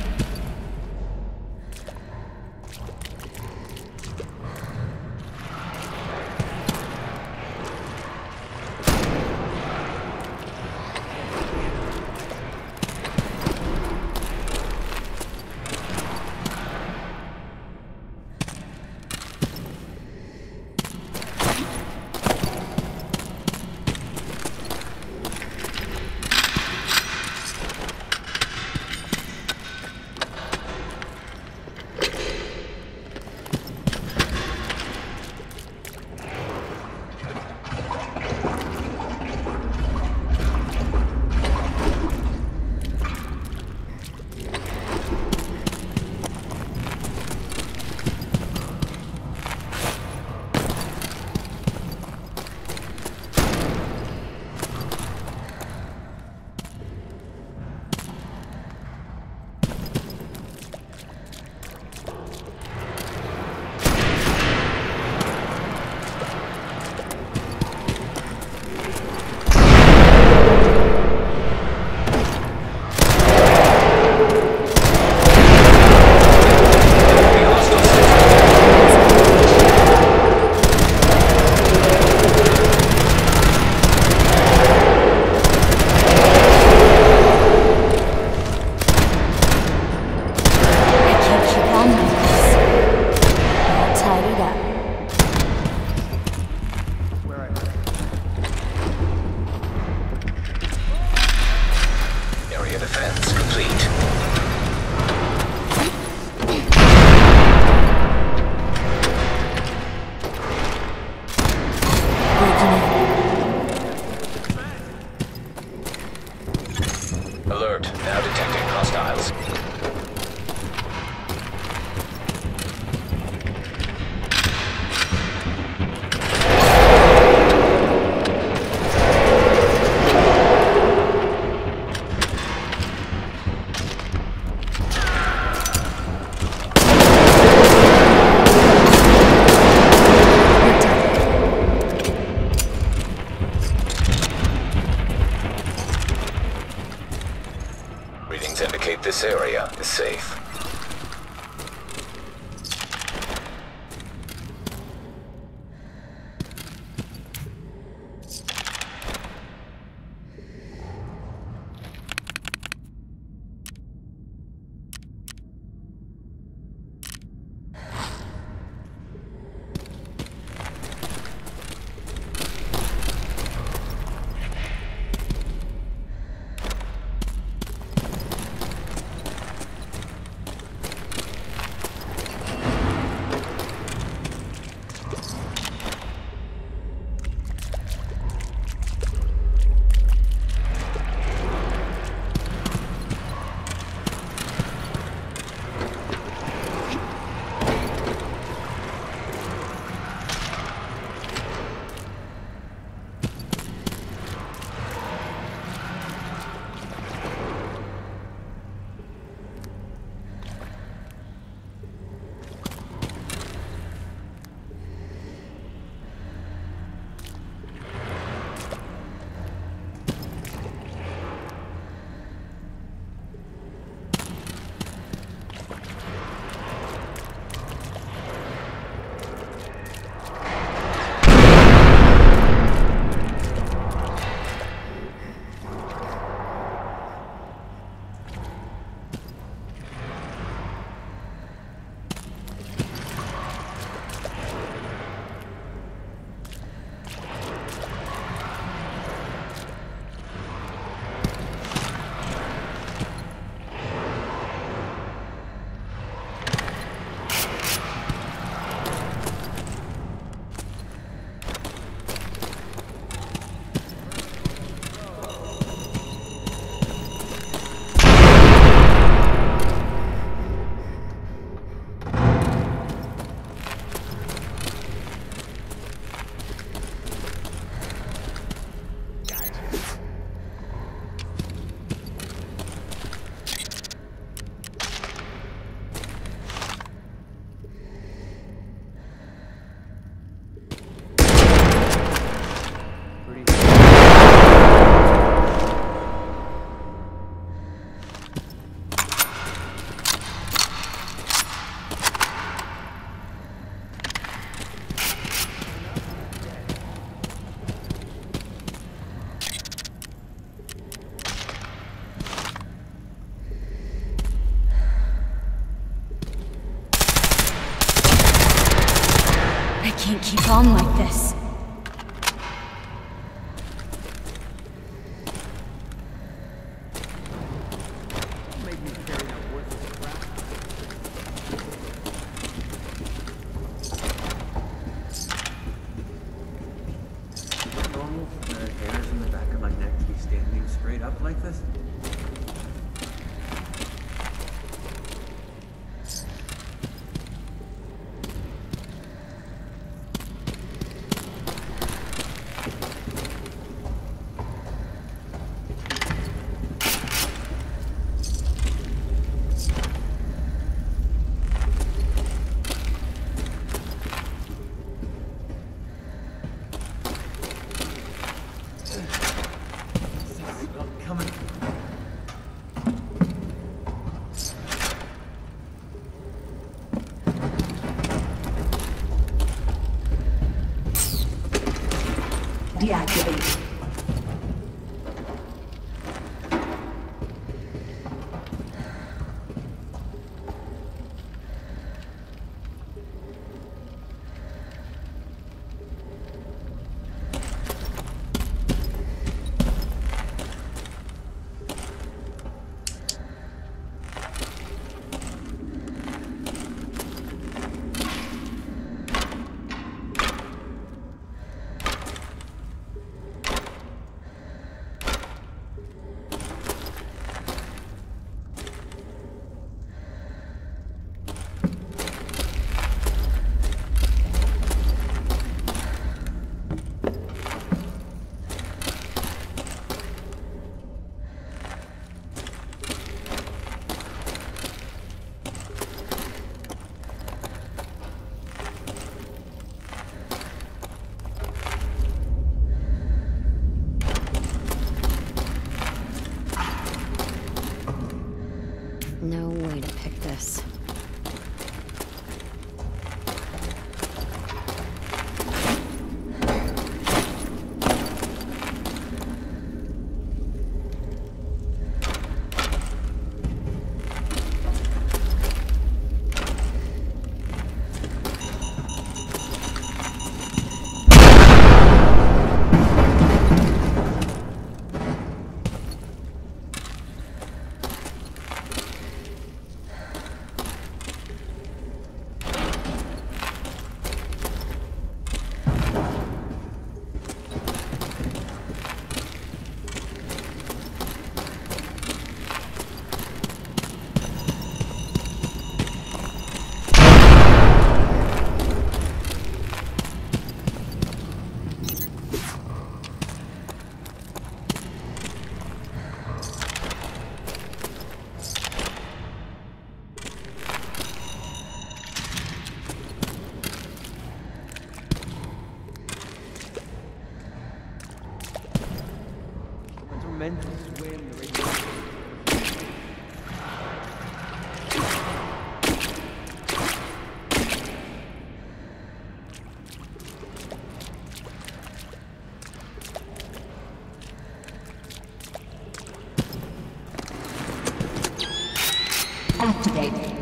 Alert, now detecting hostiles. Readings indicate this area is safe. on like this. Normal for the hairs in the back of my neck to be standing straight up like this? Deactivate. No way to pick this. Meant to swim the radiation. Activate.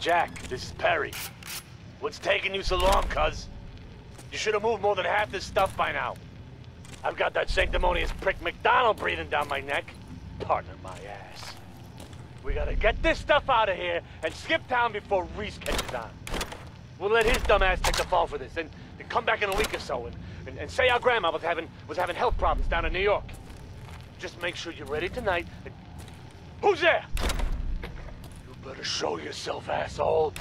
Jack, this is Perry. What's taking you so long, cuz? You should have moved more than half this stuff by now. I've got that sanctimonious prick McDonald breathing down my neck. Partner my ass. We gotta get this stuff out of here and skip town before Reese catches on. We'll let his dumb ass take the fall for this, and, and come back in a week or so, and, and, and say our grandma was having was having health problems down in New York. Just make sure you're ready tonight. And... Who's there? You better show yourself, asshole.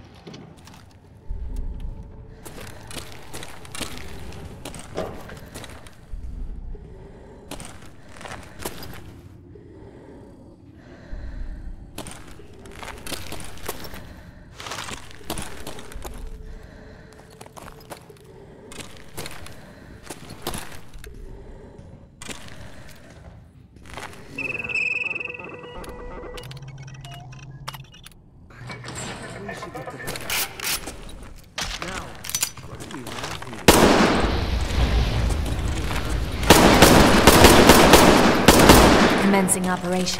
Commencing operation.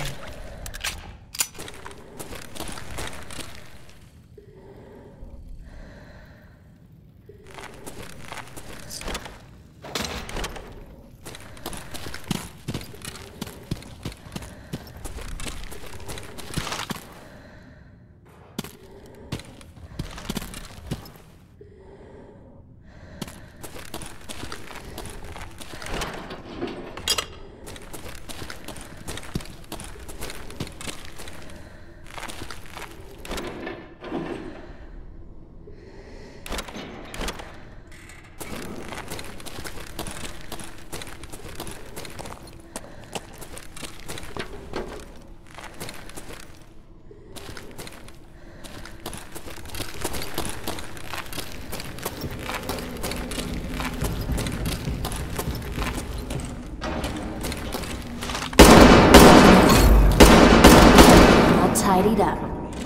Tidied up.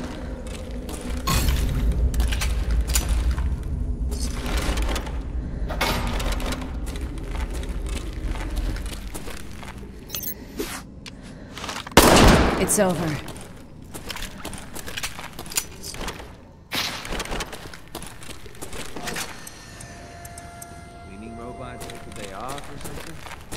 It's over. Cleaning robot take the day off or something?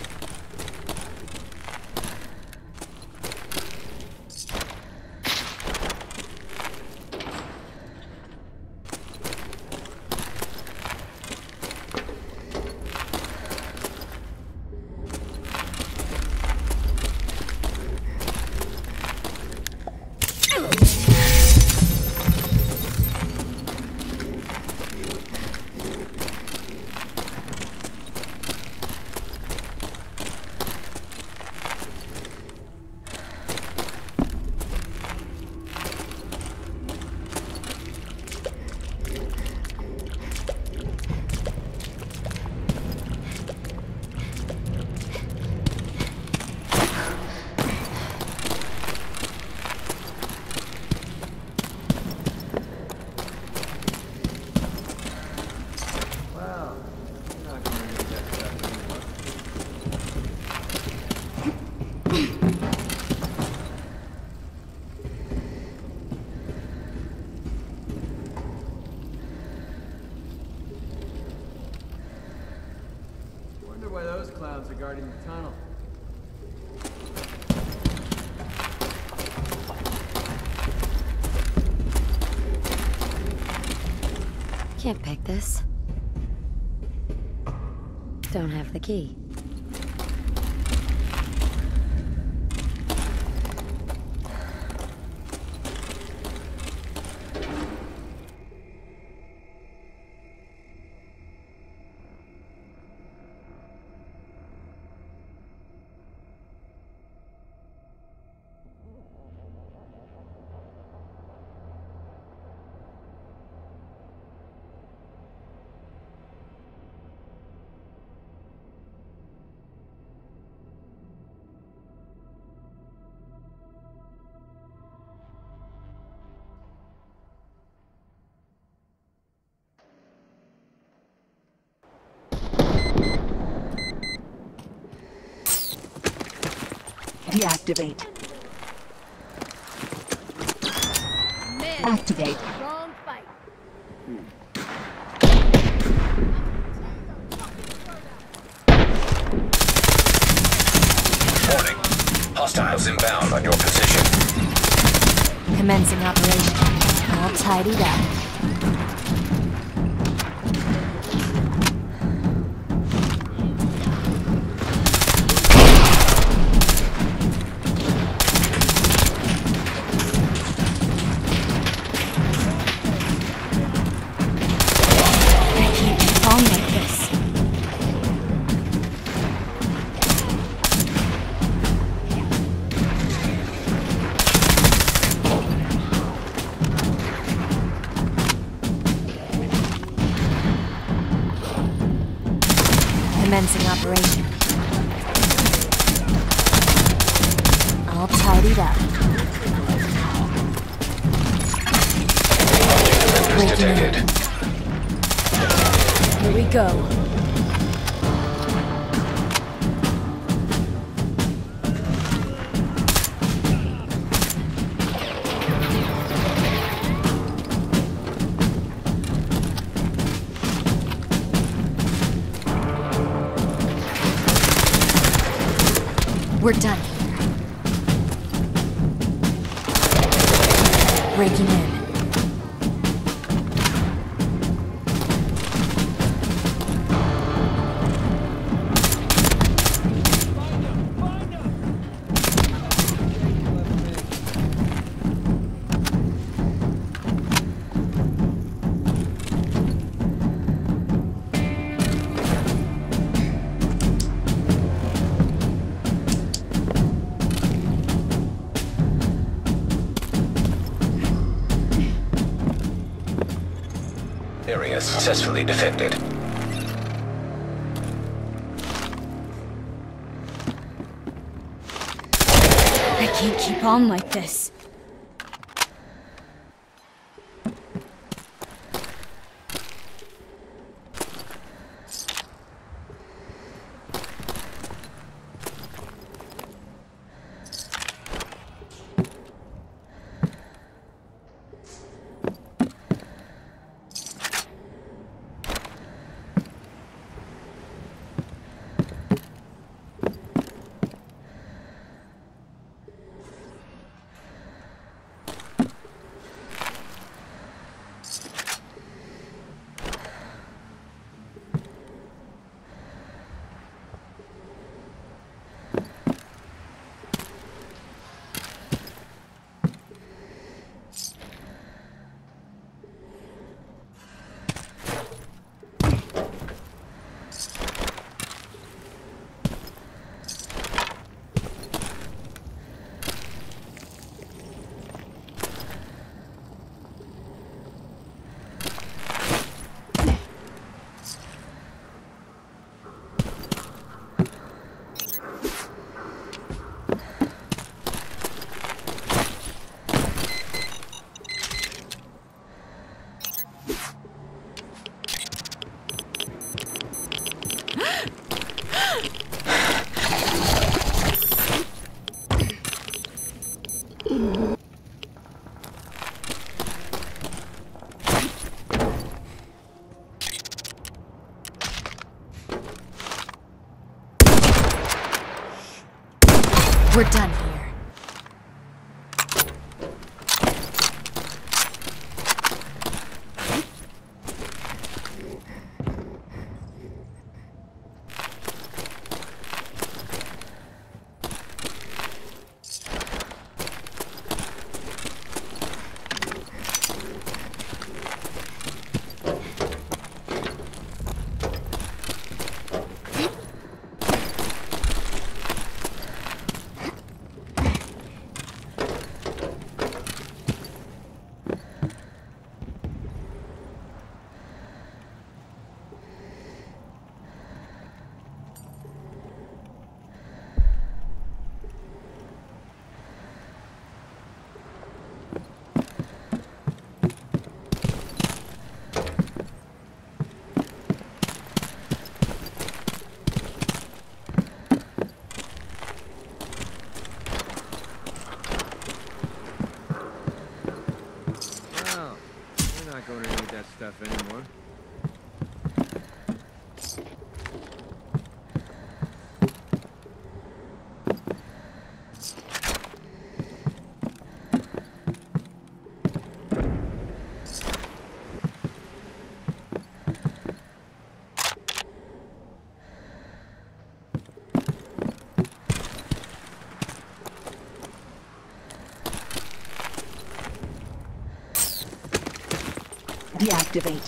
Why those clouds are guarding the tunnel. Can't pick this. Don't have the key. Deactivate. Man, activate. Wrong fight. Warning. Hostiles inbound on your position. Commencing operation. All tidied up. Commencing operation. All tidied up. Breaking in. Here we go. We're done here. Breaking in. Area successfully defended. I can't keep on like this. We're done here. stuff anymore. Deactivate.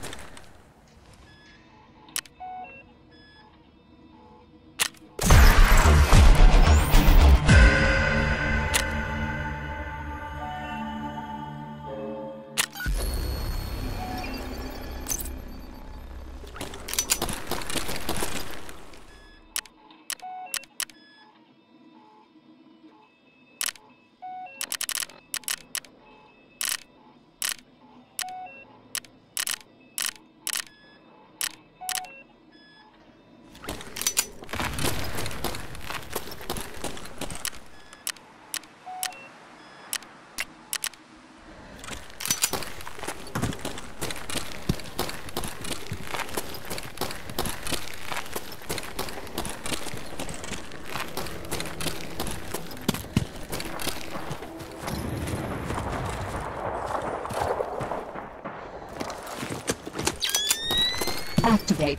Activate.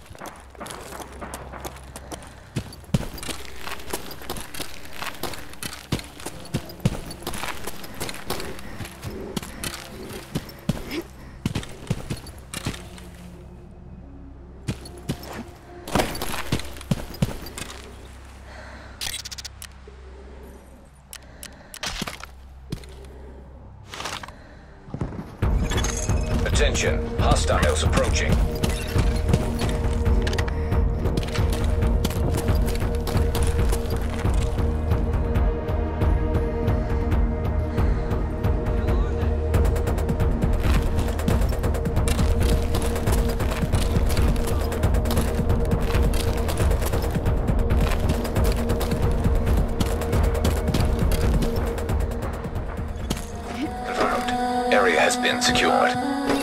Attention, hostiles approaching. Confirmed. Area has been secured.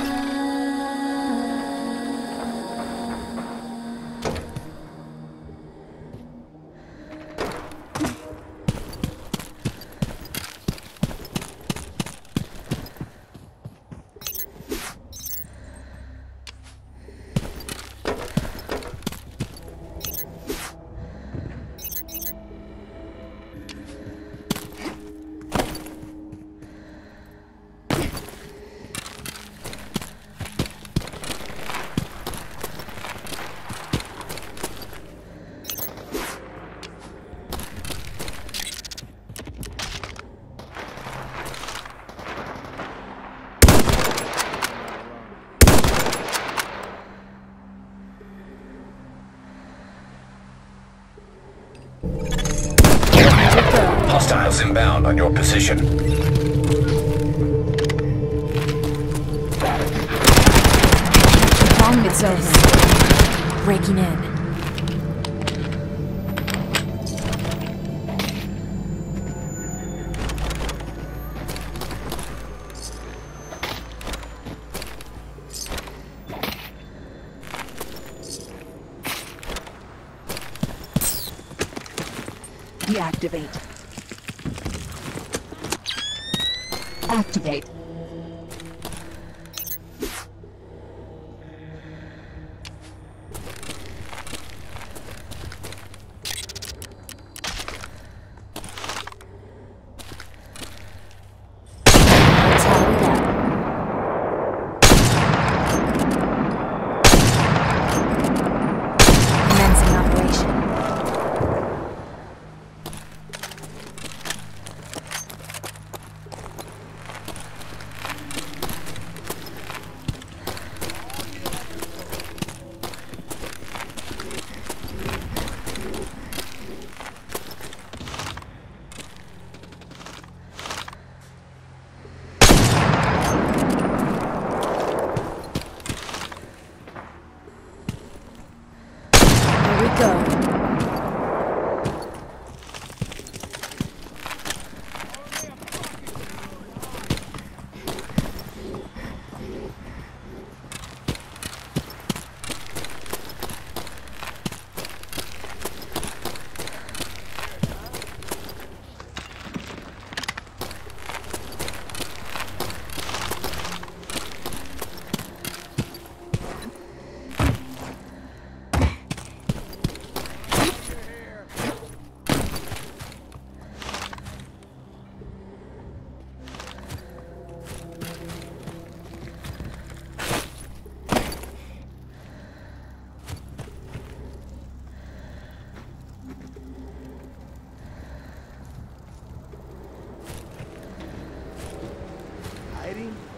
Hostiles inbound on your position. Bomb it's over. Breaking in. Deactivate. Activate. Commencing operation.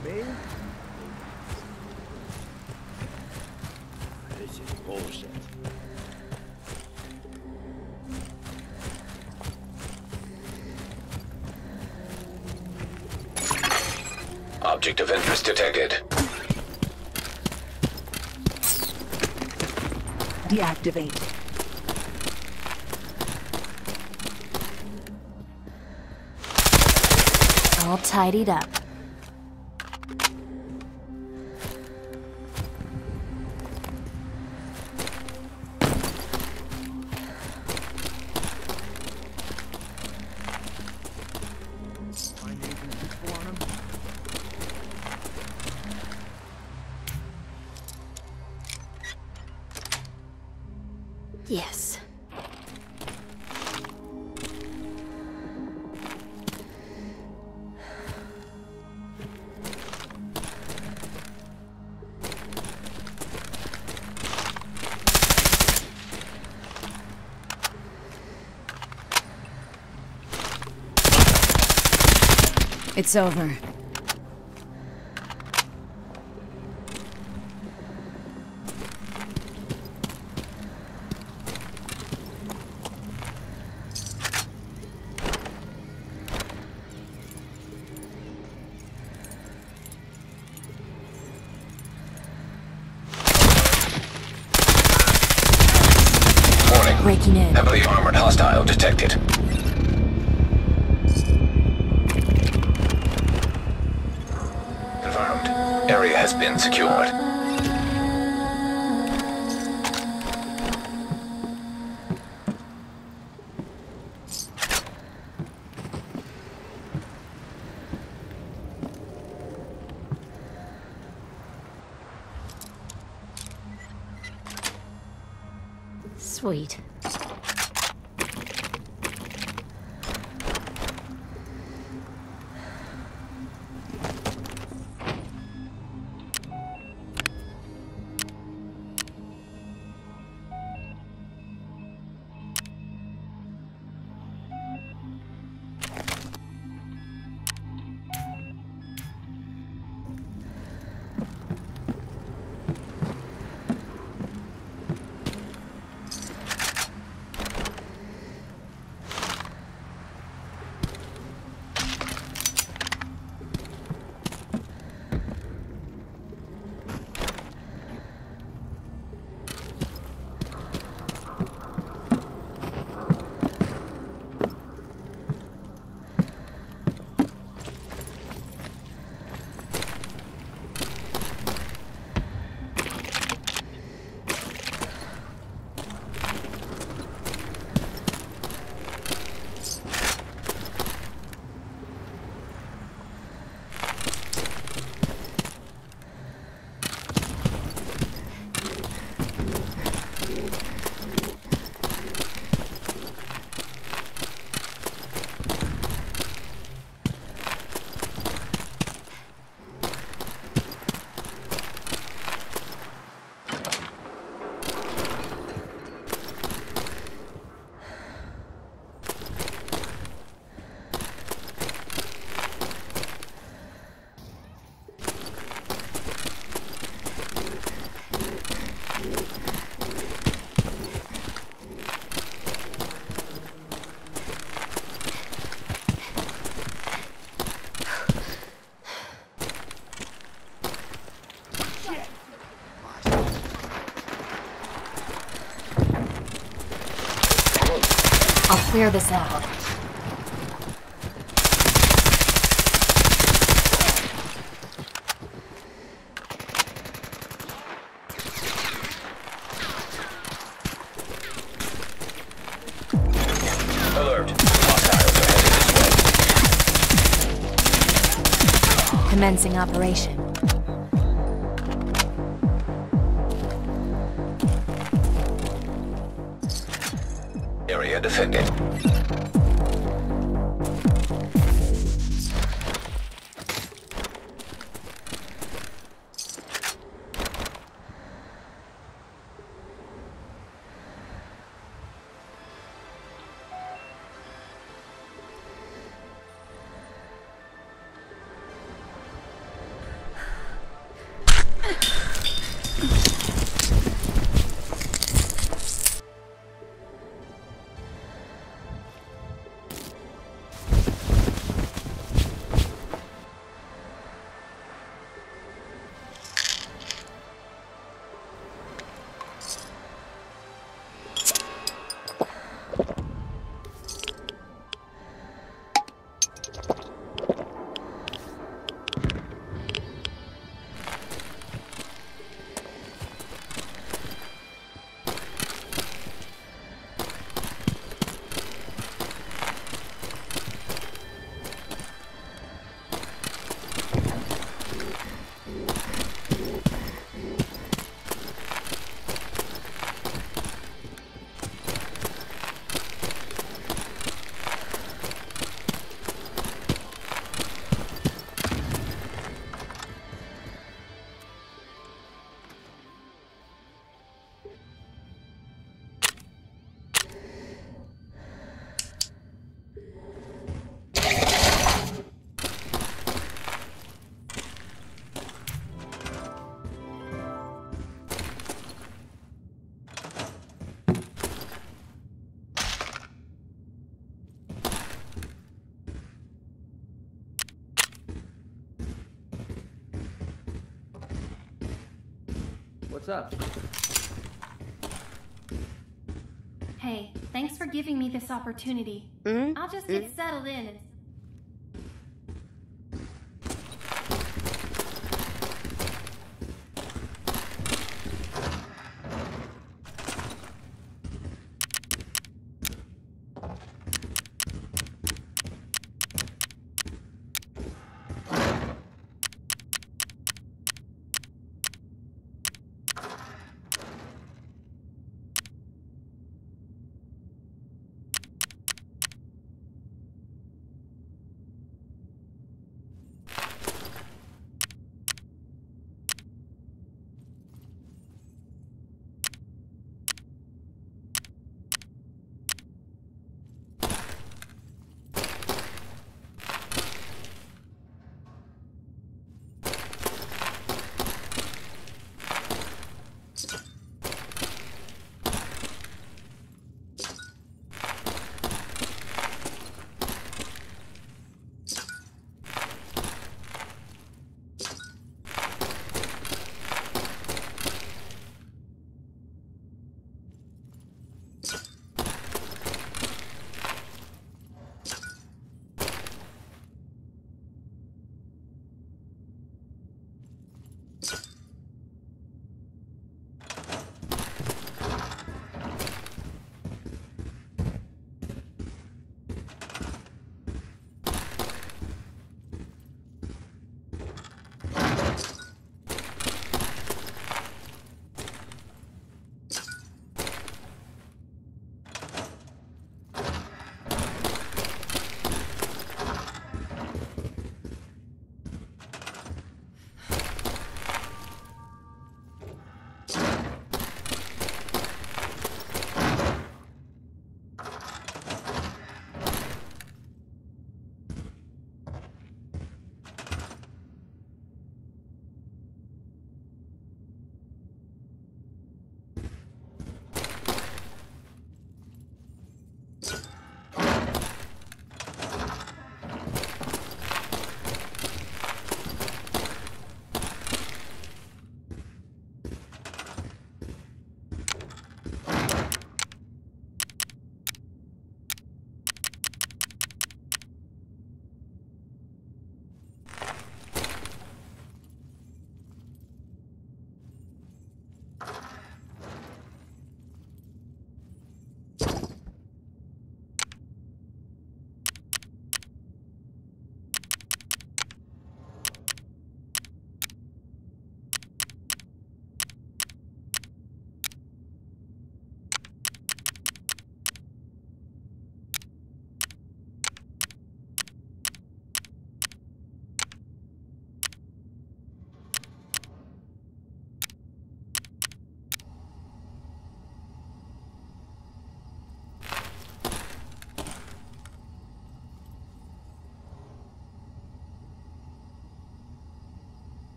Me? This is bullshit. Object of interest detected. Deactivate. All tidied up. Yes. It's over. Breaking in. Heavily armored hostile detected. Confirmed. Area has been secured. Sweet. I'll clear this out. Alert. Hostiles are headed this way. Commencing operation. Area defended. What's up? Hey, thanks for giving me this opportunity. Mm-hmm. I'll just get settled in and...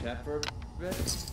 chat for a bit?